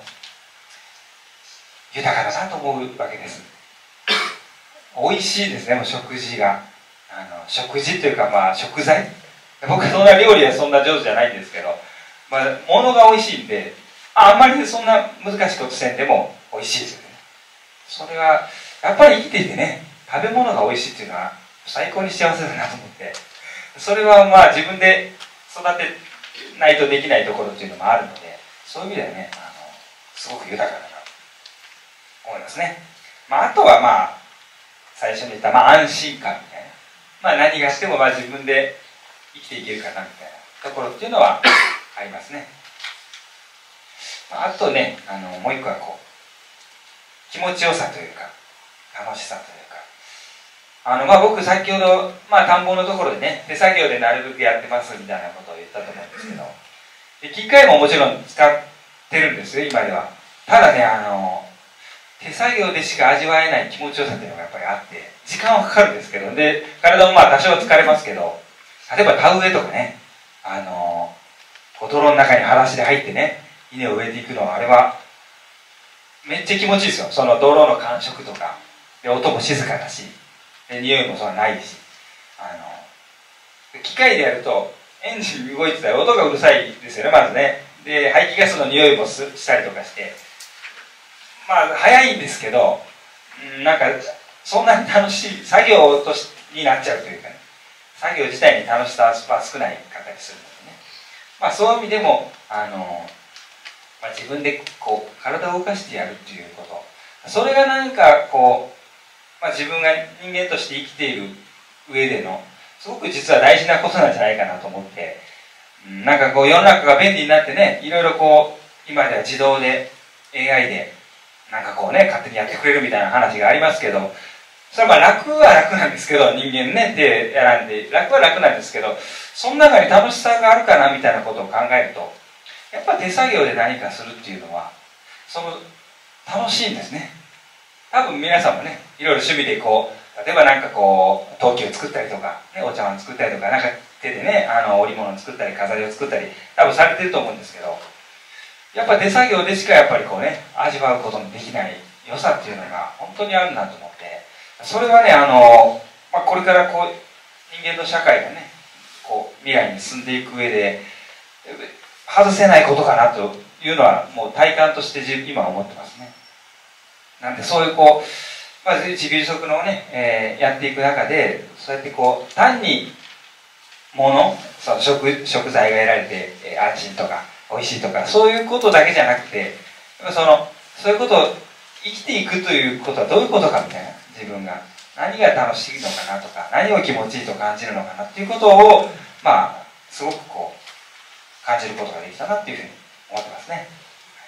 豊かだなと思うわけです。美味しいですね、もう食事が。食事というか、まあ、食材。僕はそんな料理はそんな上手じゃないんですけど、まあ、物が美味しいんで、あんまりそんな難しいことせんでも美味しいですよね。それは、やっぱり生きていてね、食べ物が美味しいっていうのは最高に幸せだなと思って、それはまあ自分で育てないとできないところっていうのもあるので、そういう意味ではね、すごく豊かだなと思いますね。まあ、あとはまあ、最初に言った、まあ、安心感みたいな。まあ、何がしてもまあ自分で生きていけるかなみたいなところっていうのはありますね。あとね、もう一個はこう、気持ちよさというか、楽しさというか、まあ、僕先ほど、まあ、田んぼのところでね、手作業でなるべくやってますみたいなことを言ったと思うんですけど、で機械ももちろん使ってるんですよ、今では。ただね、手作業でしか味わえない気持ちよさっていうのがやっぱりあって、時間はかかるんですけど、で、体もまあ多少疲れますけど、例えば田植えとかね、泥の中に裸足で入ってね、稲を植えていくのは、あれは、めっちゃ気持ちいいですよ。その泥の感触とか、で、音も静かだし、で、匂いもそんなないし、機械でやると、エンジン動いてたら音がうるさいですよね、まずね。で、排気ガスの匂いもしたりとかして、まあ、早いんですけど、なんか、そんなに楽しい、作業になっちゃうというかね、作業自体に楽しさは少ないかったりするのでね。まあ、そういう意味でも、まあ、自分でこう、体を動かしてやるっていうこと。それがなんか、こう、まあ、自分が人間として生きている上での、すごく実は大事なことなんじゃないかなと思って、なんかこう、世の中が便利になってね、いろいろこう、今では自動で、AI で、なんかこうね、勝手にやってくれるみたいな話がありますけど、それはまあ楽は楽なんですけど、人間ね、手選んで、楽は楽なんですけど、その中に楽しさがあるかなみたいなことを考えると、やっぱ手作業で何かするっていうのは、楽しいんですね。多分皆さんもね、いろいろ趣味でこう、例えばなんかこう、陶器を作ったりとか、ね、お茶碗作ったりとか、なんか手でね、織物を作ったり、飾りを作ったり、多分されてると思うんですけど、やっぱ手作業でしかやっぱりこうね、味わうことのできない良さっていうのが本当にあるなと思って、それはね、まあ、これからこう、人間の社会がね、こう、未来に進んでいく上で、外せないことかなというのは、もう体感として今思ってますね。なんでそういうこう、まず自給自足のね、やっていく中で、そうやってこう、単にその食材が得られて、安心とか、美味しいとか、そういうことだけじゃなくて、そういうことを生きていくということはどういうことかみたいな、自分が何が楽しいのかなとか、何を気持ちいいと感じるのかなっていうことを、まあ、すごくこう、感じることができたなっていうふうに思ってますね。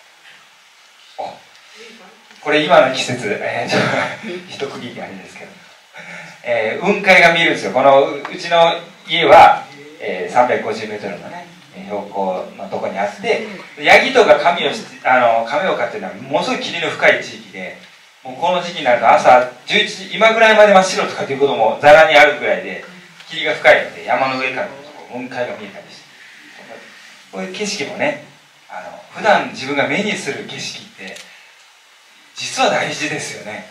これ今の季節、一区切りあれですけど、雲海が見えるんですよ。うちの家は、350メートルのね、標高のとこにあって、ヤギとかカメオカっていうのはものすごい霧の深い地域で、もうこの時期になると朝11時、今ぐらいまで真っ白とかっていうこともざらにあるぐらいで、霧が深いので山の上から雲海が見えたりして、こういう景色もね、普段自分が目にする景色って実は大事ですよね。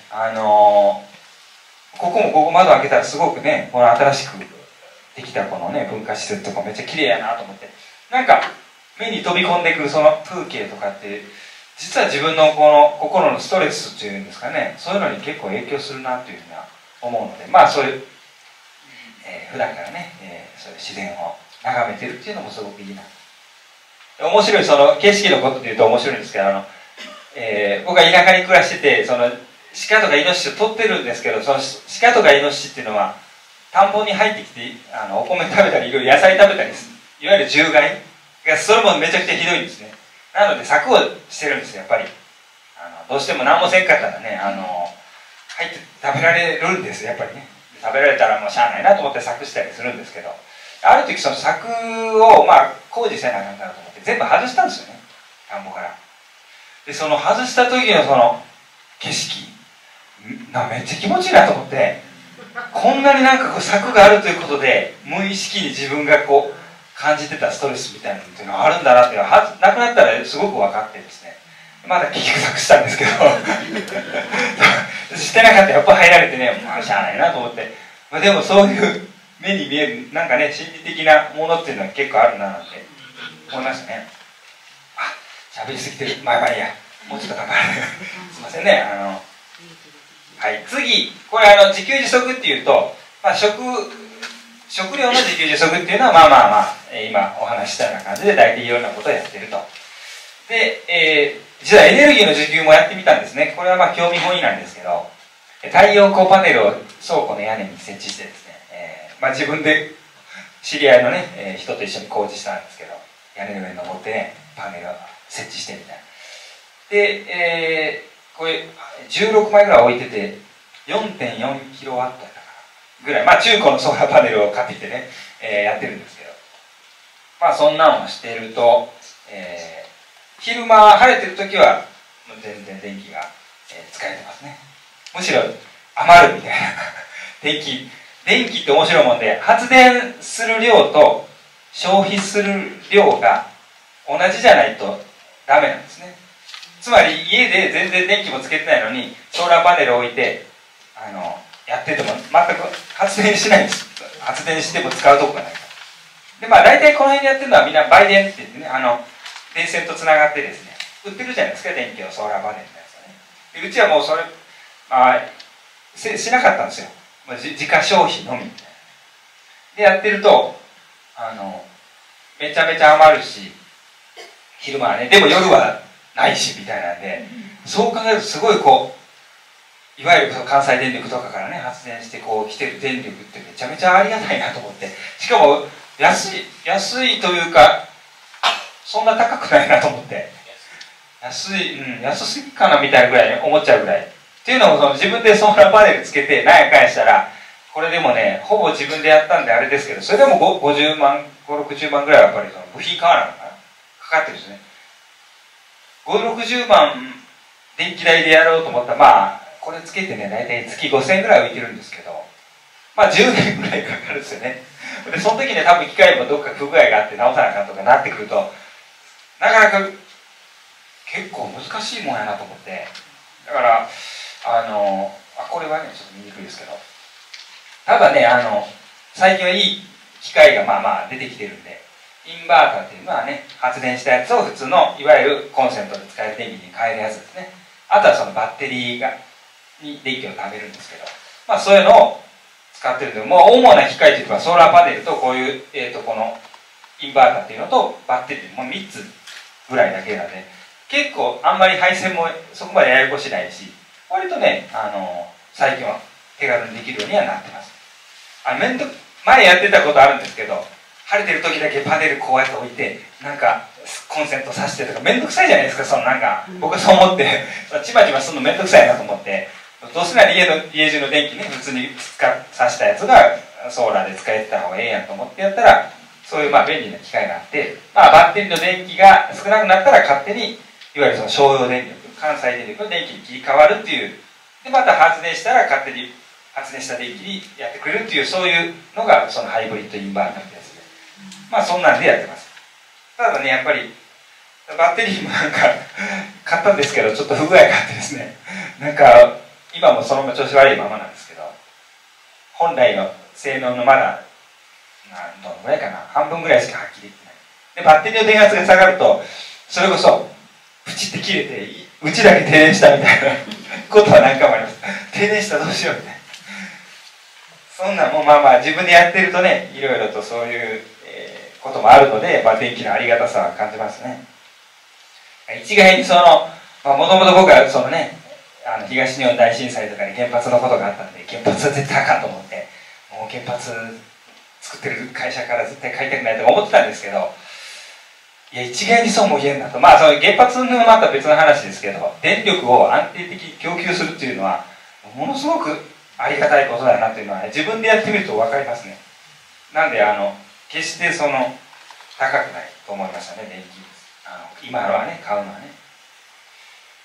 ここ窓開けたらすごくね、この新しくできたこのね、文化施設とかめっちゃ綺麗やなと思って、なんか目に飛び込んでくるその風景とかって実は自分のこの心のストレスっていうんですかね、そういうのに結構影響するなというふうには思うので、まあそういう、普段からね、そういう自然を眺めてるっていうのもすごくいいな。面白い、その景色のことで言うと面白いんですけど、僕は田舎に暮らしてて、鹿とかイノシシを取ってるんですけど、その鹿とかイノシシっていうのは田んぼに入ってきてお米食べたりいろいろ野菜食べたりする、いわゆる獣害が、それもめちゃくちゃひどいんですね。なので柵をしてるんですよ。やっぱりどうしても何もせんかったらね、入って食べられるんですよ。やっぱりね、食べられたらもうしゃあないなと思って柵したりするんですけど、ある時その柵をまあ工事せなあかんかなと思って全部外したんですよね、田んぼから。でその外した時の景色めっちゃ気持ちいいなと思って、こんなになんかこう策があるということで無意識に自分がこう感じてたストレスみたいなのっていうのがあるんだなっていうのはなくなったらすごく分かってですね、まだ結局策したんですけどしてなかったらやっぱ入られてね、まあしゃあないなと思って、まあ、でもそういう目に見えるなんかね心理的なものっていうのは結構あるななんて思いましたね。あ、喋りすぎてる。まあまあいいや、もうちょっと頑張るすいませんね。はい、次これ自給自足っていうと、まあ、食料の自給自足っていうのはまあまあまあ、今お話ししたような感じで大体いろんなことをやってると。で、実はエネルギーの自給もやってみたんですね。これはまあ興味本位なんですけど、太陽光パネルを倉庫の屋根に設置してですね、まあ、自分で知り合いのね、人と一緒に工事したんですけど、屋根の上に登ってねパネルを設置してみたいな。で、これ16枚ぐらい置いてて 4.4 キロワットだったかなぐらい、まあ中古のソーラーパネルを買ってきてね、やってるんですけど、まあそんなのをしていると、昼間晴れてる時はもう全然電気が、使えてますね。むしろ余るみたいな電気って面白いもんで、発電する量と消費する量が同じじゃないとダメなんですね。つまり家で全然電気もつけてないのにソーラーパネルを置いてやってても全く発電しないんです。発電しても使うとこがないから。でまあ大体この辺でやってるのはみんな売電って言ってね、電線とつながってですね売ってるじゃないですか、電気をソーラーパネルのやつはね。でうちはもうそれ、しなかったんですよ。自家消費のみみたいなでやってるとめちゃめちゃ余るし、昼間はね、でも夜はないしみたいなんで、そう考えるとすごいこういわゆる関西電力とかからね発電してこう来てる電力ってめちゃめちゃありがたいなと思って、しかも安いというかそんな高くないなと思って、安すぎかなみたいなぐらいに思っちゃうぐらいっていうのも、その自分でソーラーパネルつけて何やかんやしたら、これでもねほぼ自分でやったんであれですけど、それでも50万560万ぐらいはやっぱりその部品買わなのかなかかってるんですね。560万電気代でやろうと思ったら、まあこれつけてね大体月5000円ぐらい浮いてるんですけど、まあ10年ぐらいかかるんですよね。でその時ね多分機械もどっか不具合があって直さなあかんとかなってくると、なかなか結構難しいもんやなと思って、だからこれはねちょっと見にくいですけど、ただね最近はいい機械がまあまあ出てきてるんで、インバーターっていうのはね発電したやつを普通のいわゆるコンセントで使える電気に変えるやつですね。あとはそのバッテリーに電気を貯めるんですけど、まあそういうのを使ってるんで、もう主な機械というかソーラーパネルとこういう、このインバーターっていうのとバッテリーもう3つぐらいだけなんで、結構あんまり配線もそこまでややこしないし、割とね最近は手軽にできるようにはなってます。前やってたことあるんですけど、晴れてる時だけパネルこうやって置いてなんかコンセント挿してとかめんどくさいじゃないですか。そのなんか僕はそう思ってちまちまするのめんどくさいなと思って、どうせなら家中の電気ね普通に挿したやつがソーラーで使えてた方がええやんと思ってやったら、そういうまあ便利な機械があって、まあ、バッテリーの電気が少なくなったら勝手にいわゆるその商用電力、関西電力の電気に切り替わるっていう、でまた発電したら勝手に発電した電気にやってくれるっていう、そういうのがそのハイブリッドインバーターってやつで、まあそんなんでやってます。ただねやっぱりバッテリーもなんか買ったんですけどちょっと不具合があってですね、なんか今もそのまま調子悪いままなんですけど、本来の性能のまだどのぐらいかな、半分ぐらいしか発揮できてない。でバッテリーの電圧が下がるとそれこそプチって切れてうちだけ停電したみたいなことは何回もあります。停電したらどうしようみたいな、そんなんもまあまあ自分でやってるとねいろいろとそういう、こともあるので、まあ、電気のありがたさは感じますね。一概にそのもともと僕はそのね東日本大震災とかに原発のことがあったんで、原発は絶対あかんと思って、もう原発作ってる会社から絶対買いたくないと思ってたんですけど、いや一概にそうも言えんなと。まあその原発のまた別の話ですけど、電力を安定的に供給するっていうのはものすごくありがたいことだなっていうのは、ね、自分でやってみると分かりますね。なんで決してその高くないと思いましたね、電気。今のはね買うのはね。はい、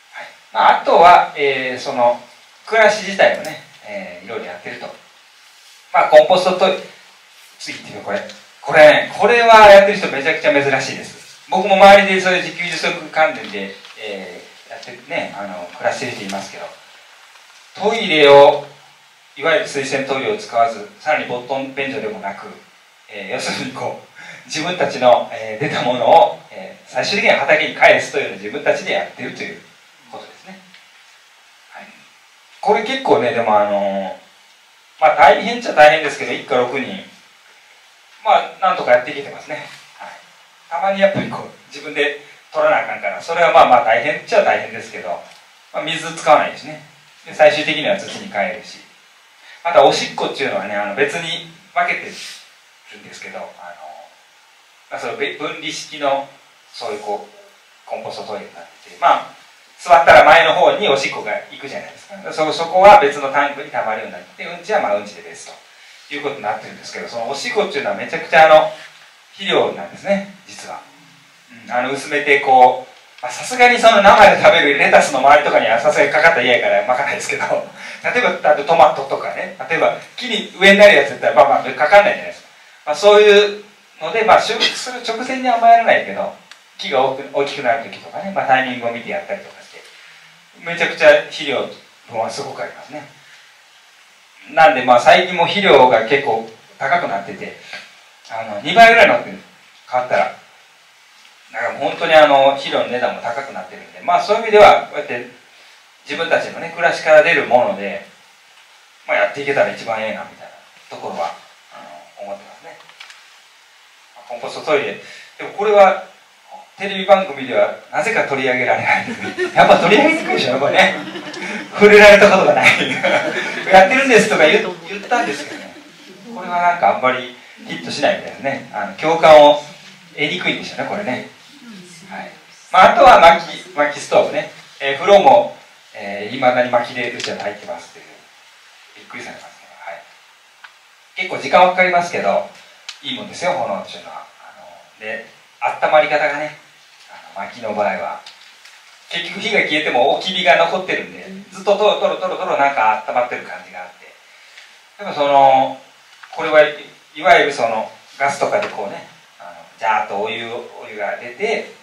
あとは、その暮らし自体もね、いろいろやってると。コンポストと、次っていうこれ。これはやってる人めちゃくちゃ珍しいです。僕も周りでそういう自給自足関連で、やってね、暮らしてる人いますけど、トイレを、いわゆる水洗トイレを使わず、さらにボットン便所でもなく、要するに自分たちの、出たものを、最終的には畑に返すというのを自分たちでやってるということですね。はい、これ結構ね、でも大変っちゃ大変ですけど、一家6人、なんとかやっていけてますね。はい、たまにやっぱり自分で取らなあかんから、それは大変っちゃ大変ですけど、水使わないですね。で最終的には土に帰るし、またおしっこっていうのはね、別に分けてるんですけど、その分離式のそういうコンポストトイレになってて、座ったら前の方におしっこが行くじゃないですか。そこは別のタンクに溜まるようになって、うんちはうんちで別ということになってるんですけど、そのおしっこっていうのはめちゃくちゃ肥料なんですね、実は。薄めてさすがにその生で食べるレタスの周りとかにはさすがにかかったら嫌やからまかないですけど、例えばトマトとかね、例えば木に上になるやつだったらかかんないじゃないですか。そういうので収穫する直前にはやらないけど、木が大きくなる時とかね、タイミングを見てやったりとかして、めちゃくちゃ肥料分はすごくありますね。なんで最近も肥料が結構高くなってて、2倍ぐらいになってる、変わったら。だから本当に肥料の値段も高くなってるんで、そういう意味ではこうやって自分たちのね暮らしから出るもので、やっていけたら一番ええなみたいなところは思ってますね。コンポストトイレ、でもこれはテレビ番組ではなぜか取り上げられないやっぱ取り上げにくいでしょ、これね。触れられたことがないやってるんですとか言ったんですけどね、これはなんかあんまりヒットしないみたいですね。共感を得にくいんでしょうね、これね。はい、あとは薪ストーブね、風呂もいまだに薪でうちは入ってますっていう、びっくりされますけど、はい、結構時間はかかりますけどいいもんですよ、炎っていうのは。で温まり方がね、薪の場合は結局火が消えても置き火が残ってるんで、ずっとトロトロなんか温まってる感じがあって、でもこれはいわゆるガスとかでね、ジャーッとお湯が出て、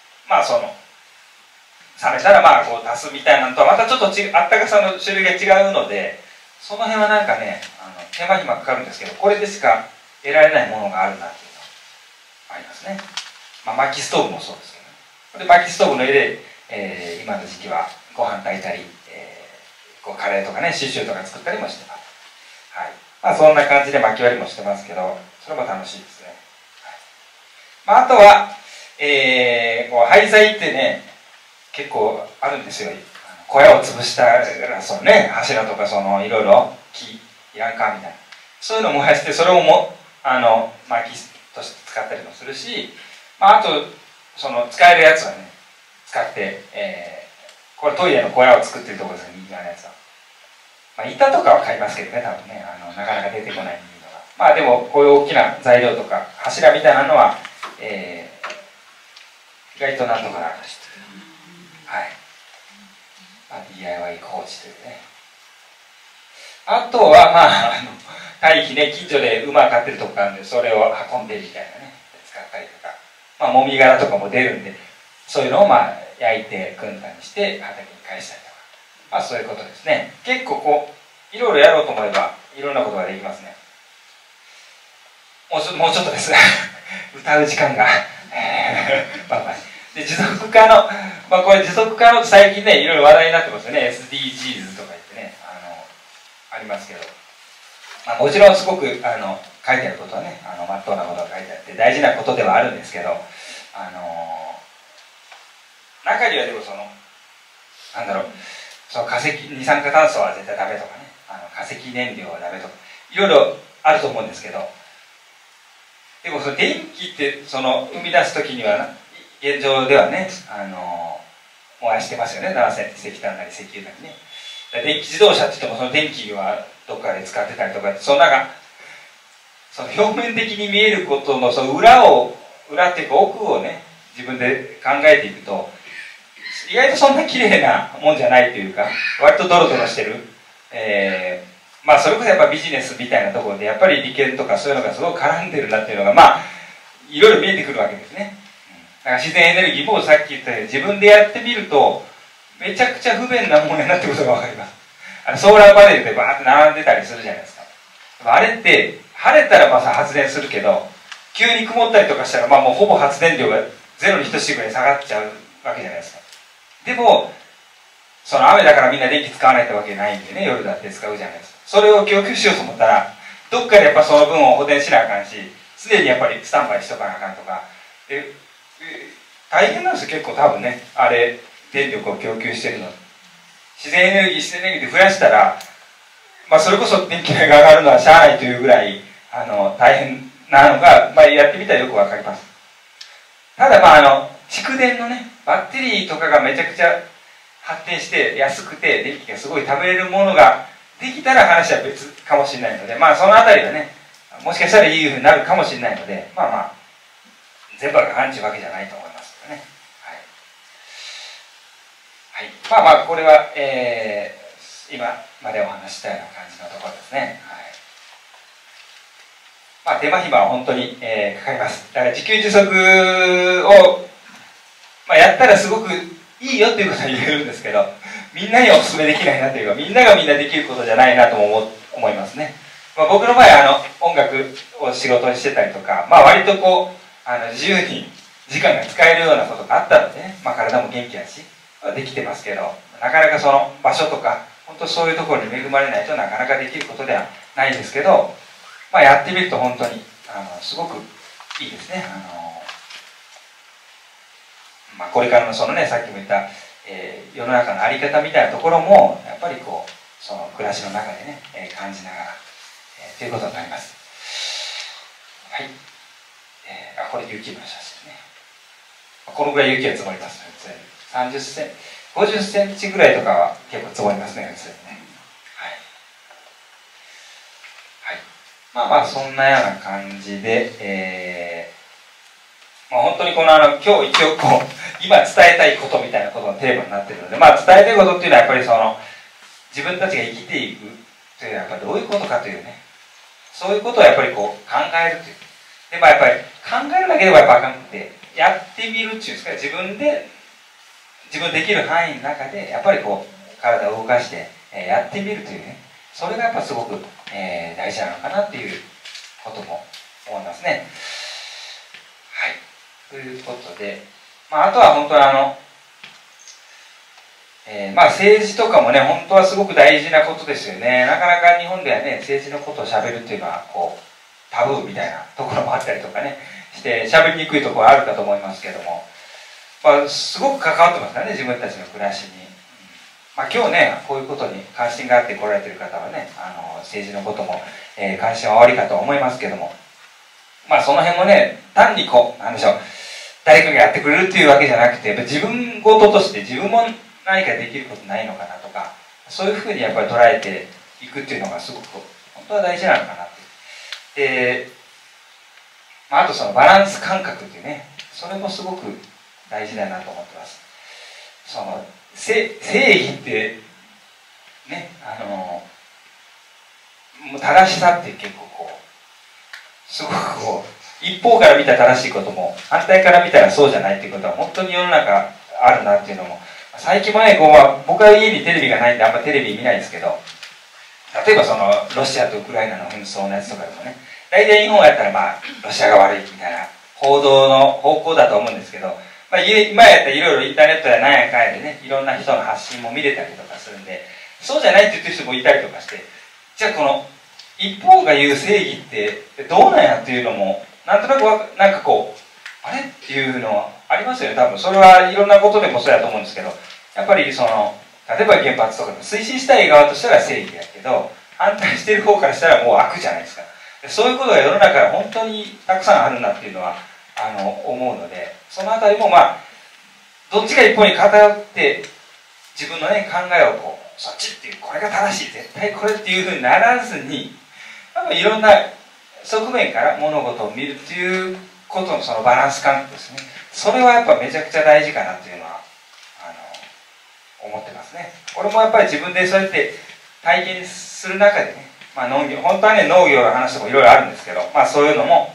冷めたら足すみたいなのとはまたちょっとあったかさの種類が違うので、その辺はなんかね手間暇かかるんですけど、これでしか得られないものがあるなっていうのがありますね。薪ストーブもそうですけどね。で薪ストーブの上で、今の時期はご飯炊いたり、カレーとかねシチューとか作ったりもしてます。はい、そんな感じで薪割りもしてますけど、それも楽しいですね。はい、あとは廃材ってね結構あるんですよ。小屋を潰した柱とかいろいろ木いらんかみたいな、そういうのを燃やして、それを薪として使ったりもするし、あと使えるやつはね使って、これトイレの小屋を作ってるところですね、右側のやつは。板とかは買いますけどね、多分ねなかなか出てこないのが。でもこういう大きな材料とか柱みたいなのは、意外となんとかなる。はい、DIY 工事というね。あとは堆肥ね、近所で馬飼ってるとこがあるんで、それを運んでみたいなね使ったりとか、もみ殻とかも出るんで、そういうのを焼いて組んだりして畑に返したりとか、そういうことですね。結構いろいろやろうと思えばいろんなことができますね。もうちょっとです歌う時間がで持続可能、これ持続可能って最近ねいろいろ話題になってますよね。 SDGs とか言ってねありますけど、もちろんすごく書いてあることはねまっとうなことが書いてあって大事なことではあるんですけど、中にはでも化石二酸化炭素は絶対ダメとかね、化石燃料はダメとかいろいろあると思うんですけど、でも電気って生み出す時には現状ではね燃やしてますよね、石炭なり石油なりね。電気自動車って言ってもその電気はどっかで使ってたりとか、表面的に見えることの裏っていうか奥をね自分で考えていくと、 意外とそんな綺麗なもんじゃないというか、割とドロドロしてる、まあそれこそやっぱビジネスみたいなところでやっぱり利権とかそういうのがすごく絡んでるなっていうのがまあいろいろ見えてくるわけですね。だから自然エネルギーもさっき言ったように自分でやってみるとめちゃくちゃ不便なものになってることが分かります。ソーラーパネルでバーって並んでたりするじゃないですか。あれって晴れたらまあ発電するけど、急に曇ったりとかしたらまあもうほぼ発電量がゼロに等しいぐらい下がっちゃうわけじゃないですか。でもその雨だからみんな電気使わないってわけないんでね、夜だって使うじゃないですか。それを供給しようと思ったらどっかでやっぱその分を補填しなあかんし、常にやっぱりスタンバイしとかなあかんとかで大変なんですよ。結構多分ね、あれ電力を供給してるの自然エネルギーで増やしたら、まあ、それこそ電気代が上がるのはしゃあないというぐらい大変なのが、まあ、やってみたらよくわかります。ただまあ蓄電のねバッテリーとかがめちゃくちゃ発展して安くて電気がすごい食べれるものができたら話は別かもしれないので、まあそのあたりはねもしかしたらいいふうになるかもしれないので、まあまあ全部が完治わけじゃないと思いますけどね。はい、まあまあこれは、今までお話したような感じのところですね。まあ、手間暇は本当に、かかります。だから自給自足を、まあ、やったらすごくいいよっていうことは言えるんですけど、みんなにはお勧めできないなというか、みんながみんなできることじゃないなとも思いますね。まあ、僕の場合音楽を仕事にしてたりとか、まあ、割とこう自由に時間が使えるようなことがあったのでね、まあ、体も元気だしできてますけど、なかなかその場所とか本当そういうところに恵まれないとなかなかできることではないですけど、まあ、やってみると本当にすごくいいですね。まあ、これからのそのねさっきも言った、世の中の在り方みたいなところもやっぱりこうその暮らしの中でね、感じながら、ということになります。はい、これ雪の写真ね。このぐらい雪が積もりますね。30センチ50センチぐらいとかは結構積もりますね。普通にね。まあまあそんなような感じで、まあ、本当にこの今日一応こう今伝えたいことみたいなことのテーマになっているので、まあ、伝えたいことっていうのはやっぱりその自分たちが生きていくというのはやっぱりどういうことかというね、そういうことをやっぱりこう考えるという。で、まあ、やっぱり考えるだけではやっぱあかんくて、やってみるっていうんですか、自分できる範囲の中でやっぱりこう体を動かして、やってみるというね、それがやっぱすごく、大事なのかなっていうことも思いますね。はい、ということで、まあ、あとは本当にまあ政治とかもね本当はすごく大事なことですよね。なかなか日本ではね政治のことをしゃべるっていうのはこうタブーみたいなところもあったりとかねしてしゃべりにくいところあるかと思いますけれども、まあ、すごく関わってますからね自分たちの暮らしに。まあ、今日ねこういうことに関心があって来られている方はね政治のことも、関心はおありかと思いますけども、まあその辺もね単にこうなんでしょう誰かがやってくれるっていうわけじゃなくて自分事として自分も何かできることないのかなとか、そういうふうにやっぱり捉えていくっていうのがすごく本当は大事なのかなって。で、まあ、あとそのバランス感覚っていうね、それもすごく大事だなと思ってます。その正義ってね正しさって結構こうすごくこう一方から見たら正しいことも反対から見たらそうじゃないっていうことは本当に世の中あるなっていうのも最近もね僕は家にテレビがないんであんまテレビ見ないですけど、例えばそのロシアとウクライナの紛争のやつとかでもね大体日本やったらまあロシアが悪いみたいな報道の方向だと思うんですけど、まあ、今やったらいろいろインターネットやなんやかんやでねいろんな人の発信も見れたりとかするんで、そうじゃないって言ってる人もいたりとかして、じゃあこの一方が言う正義ってどうなんやっていうのもなんとなくなんかこうあれっていうのはありますよね。多分それはいろんなことでもそうやと思うんですけど、やっぱりその例えば原発とかで推進したい側としたら正義だけど反対してる方からしたらもう悪じゃないですか。そういうことが世の中で本当にたくさんあるなっていうのは思うので、そのあたりもまあどっちか一方に偏って自分のね考えをこうそっちっていうこれが正しい絶対これっていうふうにならずに、やっぱいろんな側面から物事を見るっていうことのそのバランス感覚ですね。それはやっぱめちゃくちゃ大事かなっていうのは思ってますね。これもやっぱり自分でそうやって体験する中でね、農業、本当はね農業の話とかいろいろあるんですけど、そういうのも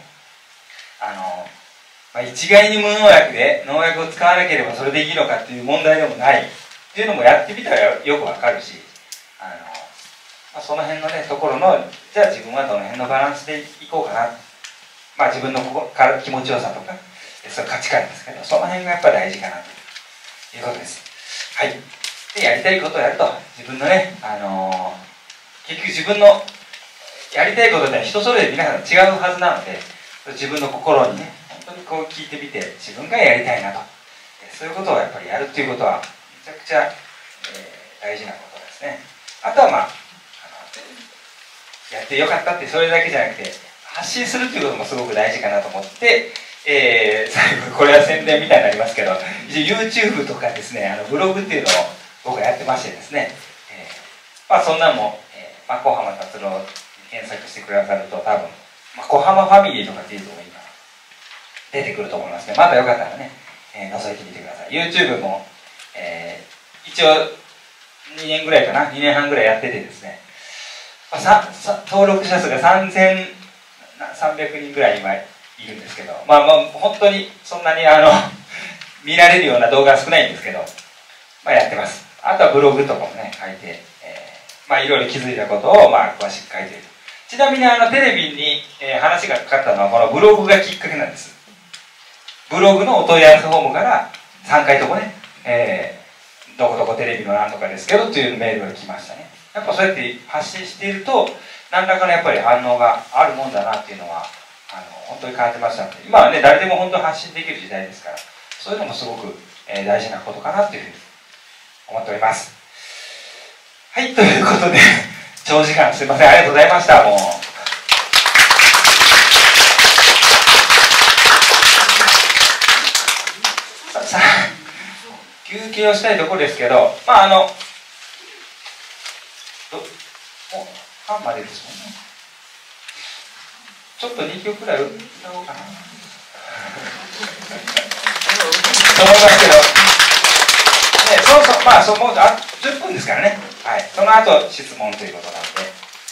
一概に無農薬で農薬を使わなければそれでいいのかっていう問題でもないっていうのもやってみたらよくわかるし、その辺のねところのじゃあ自分はどの辺のバランスでいこうかな、自分の気持ちよさとかそれ価値観ですけど、その辺がやっぱ大事かなということです。はい。でやりたいことをやると自分のね、結局自分のやりたいことって人それぞれ皆さん違うはずなので、自分の心にね本当にこう聞いてみて自分がやりたいなと、そういうことをやっぱりやるっていうことはめちゃくちゃ、大事なことですね。あとはやってよかったってそれだけじゃなくて発信するっていうこともすごく大事かなと思って、最後これは宣伝みたいになりますけど、一応 YouTube とかですねブログっていうのを僕はやってましてですね、そんなのも、小浜達郎検索してくださると多分、小浜ファミリーとかっていうところに出てくると思いますね。またよかったらね、覗いてみてください。 YouTube も、一応2年ぐらいかな、2年半ぐらいやっててですね、登録者数が3300人ぐらい今いるんですけど、本当にそんなに見られるような動画は少ないんですけど、やってます。あとはブログとかもね書いて、いろいろ気づいたことを詳しく書いている。ちなみにテレビに、話がかかったのはこのブログがきっかけなんです。ブログのお問い合わせフォームから3回ともね、どこどこテレビのなんとかですけどというメールが来ましたね。やっぱそうやって発信していると何らかのやっぱり反応があるもんだなっていうのは本当に感じましたので、今はね誰でも本当に発信できる時代ですから、そういうのもすごく、大事なことかなというふうに思っております。はい、ということで長時間すいません、ありがとうございました。もうさあ休憩をしたいところですけど、もう半までですもんね。ちょっと2曲くらい歌おうかなと思いますけど、もう10分ですからね。はい、その後質問ということなので。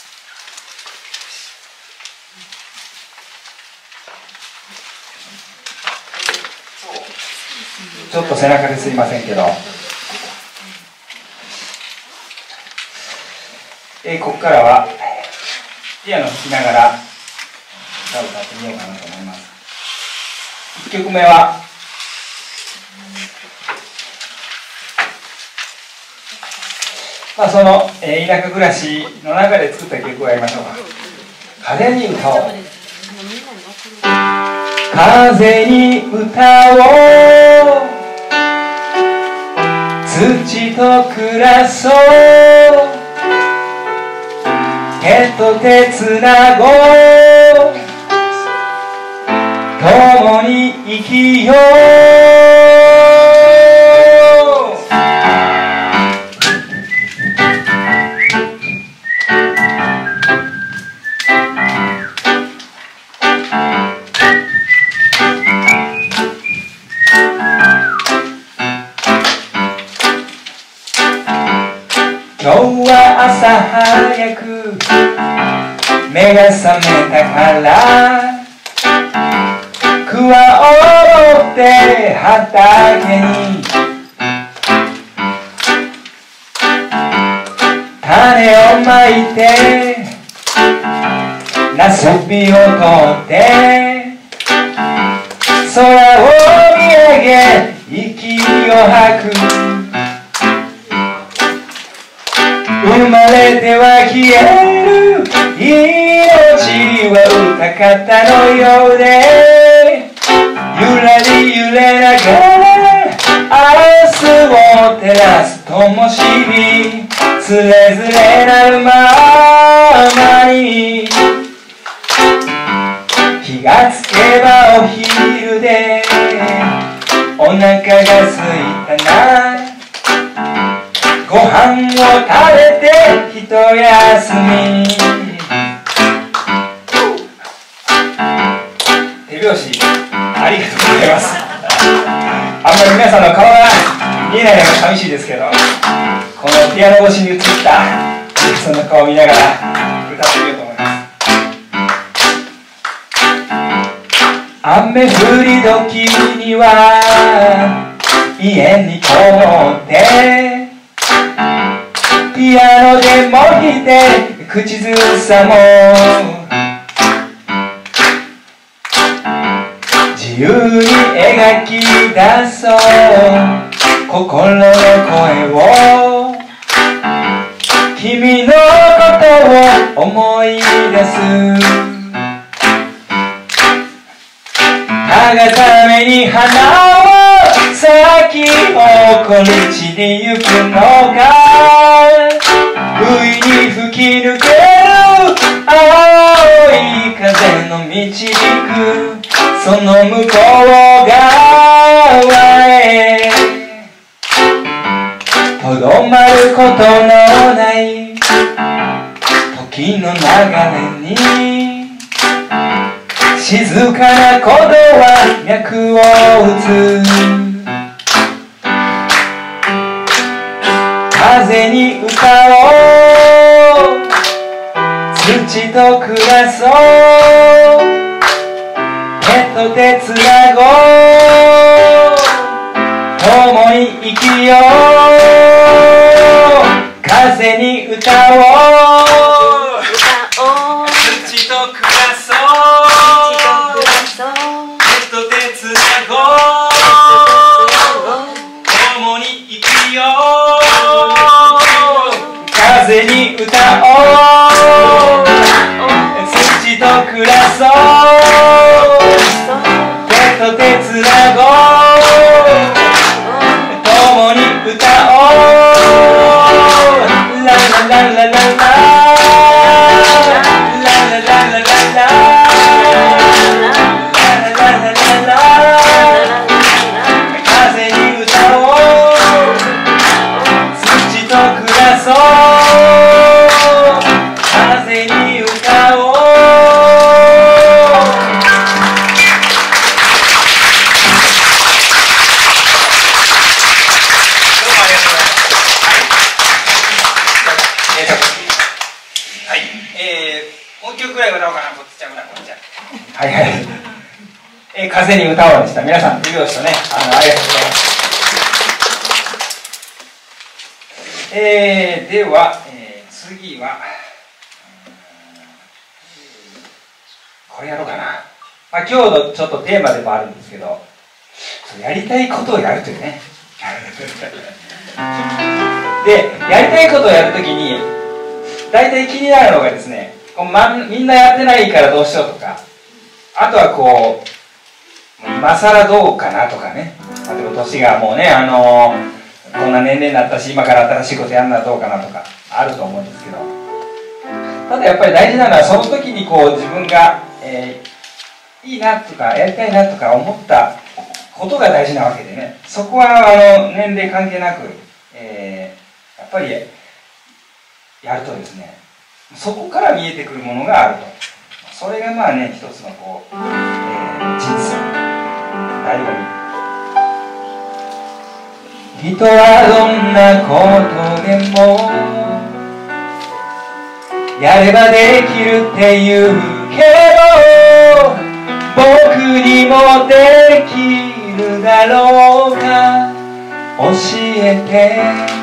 ちょっと背中ですいませんけど、ここからはピアノ弾きながら歌を歌ってみようかなと思います。1曲目はその、田舎暮らしの中で作った曲をやりましょうか。風に歌おう。風に歌おう、土と暮らそう、手と手つなごう、共に生きよう。今日は朝早く目が覚めたから桑を持って畑に種をまいてなすびを取って空を見上げ息を吐く。生まれては消える命は歌方のようでゆらり揺れながら明日を照らす灯火つれづれなるままに気がつけばお昼でお腹がすいたなご飯を食べて一休み。手拍子ありがとうございます。あんまり皆さんの顔が見えないのが寂しいですけど。 このピアノ越しに映ったその顔を見ながら歌ってみようと思います。雨降り時には家にこもってピアノでも弾いて口ずさも自由に描き出そう心の声を君のことを思い出す長ために花を咲き誇り散りゆくのが不意に吹き抜ける青い風の導くその向こう側へとどまることのない時の流れに静かな鼓動は脈を打つ風に歌おう土と暮らそう手と手つなごう共に生きよう風に歌おう土と暮らそう手と手つなごう共に生きよう風に歌おう土と暮らそう手と手つなごう共に歌おうララララララ風に歌おう土と暮らそう風に歌おうもう一曲ぐらい歌おうかな、こっちゃうな、こっちゃ。はいはい。風に歌おうでした。皆さん、手拍子とね、ありがとうございます。では、次は、これやろうかな。まあ、今日のちょっとテーマでもあるんですけど、やりたいことをやるというね。で、やりたいことをやるときに、大体気になるのがですね、みんなやってないからどうしようとか、あとはこう今更どうかなとかね、例えば年がもうね、こんな年齢になったし今から新しいことやるのはどうかなとかあると思うんですけど、ただやっぱり大事なのはその時にこう自分が、いいなとかやりたいなとか思ったことが大事なわけでね、そこは年齢関係なく、やっぱりやるとですね、そこから見えてくるものがあると。それがまあね、一つのこう、人生醍醐味。人はどんなことでもやればできるって言うけど、僕にもできるだろうか教えて。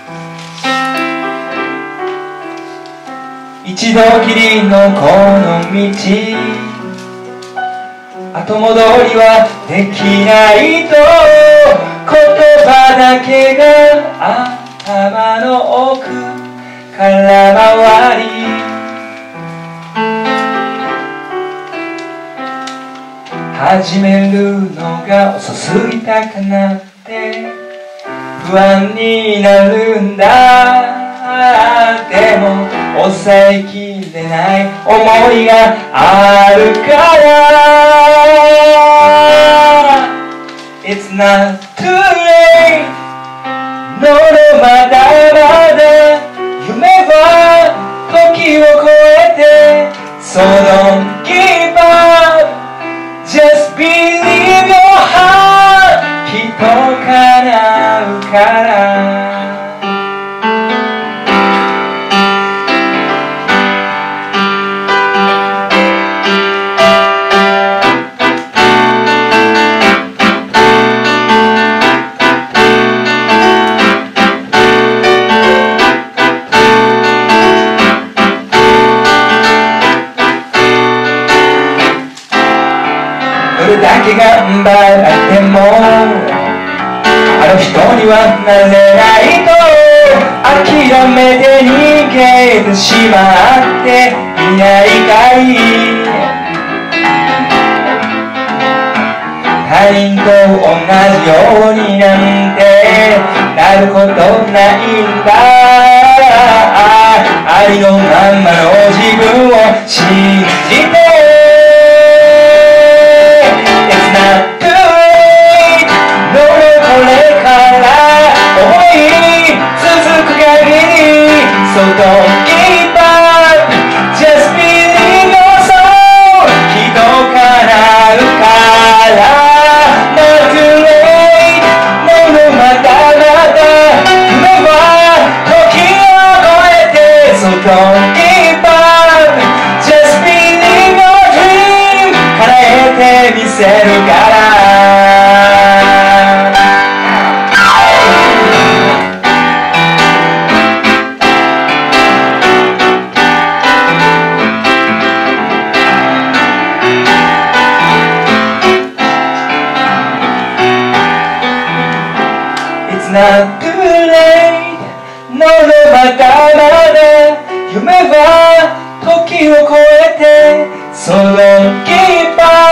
一度きりのこの道、後戻りはできないと言葉だけが頭の奥から回り、始めるのが遅すぎたかなって不安になるんだ。でも抑えきれない思いがあるから It's not too late のまだまだ夢は時を超えて So don't give up Just believe your heart きっと叶うからどれだけ頑張ってもあの人にはなれないと諦めて逃げてしまっていないかい。他人と同じようになんてなることないんだ。ありのまんまの自分を信じて It's not too late どれこれから思い続く限り So don't give up Just believe your soul きっと叶うからDon't give up Just believe your dream 叶えてみせるから It's not too late No, no, まだまだ夢は時を超えて So don't give up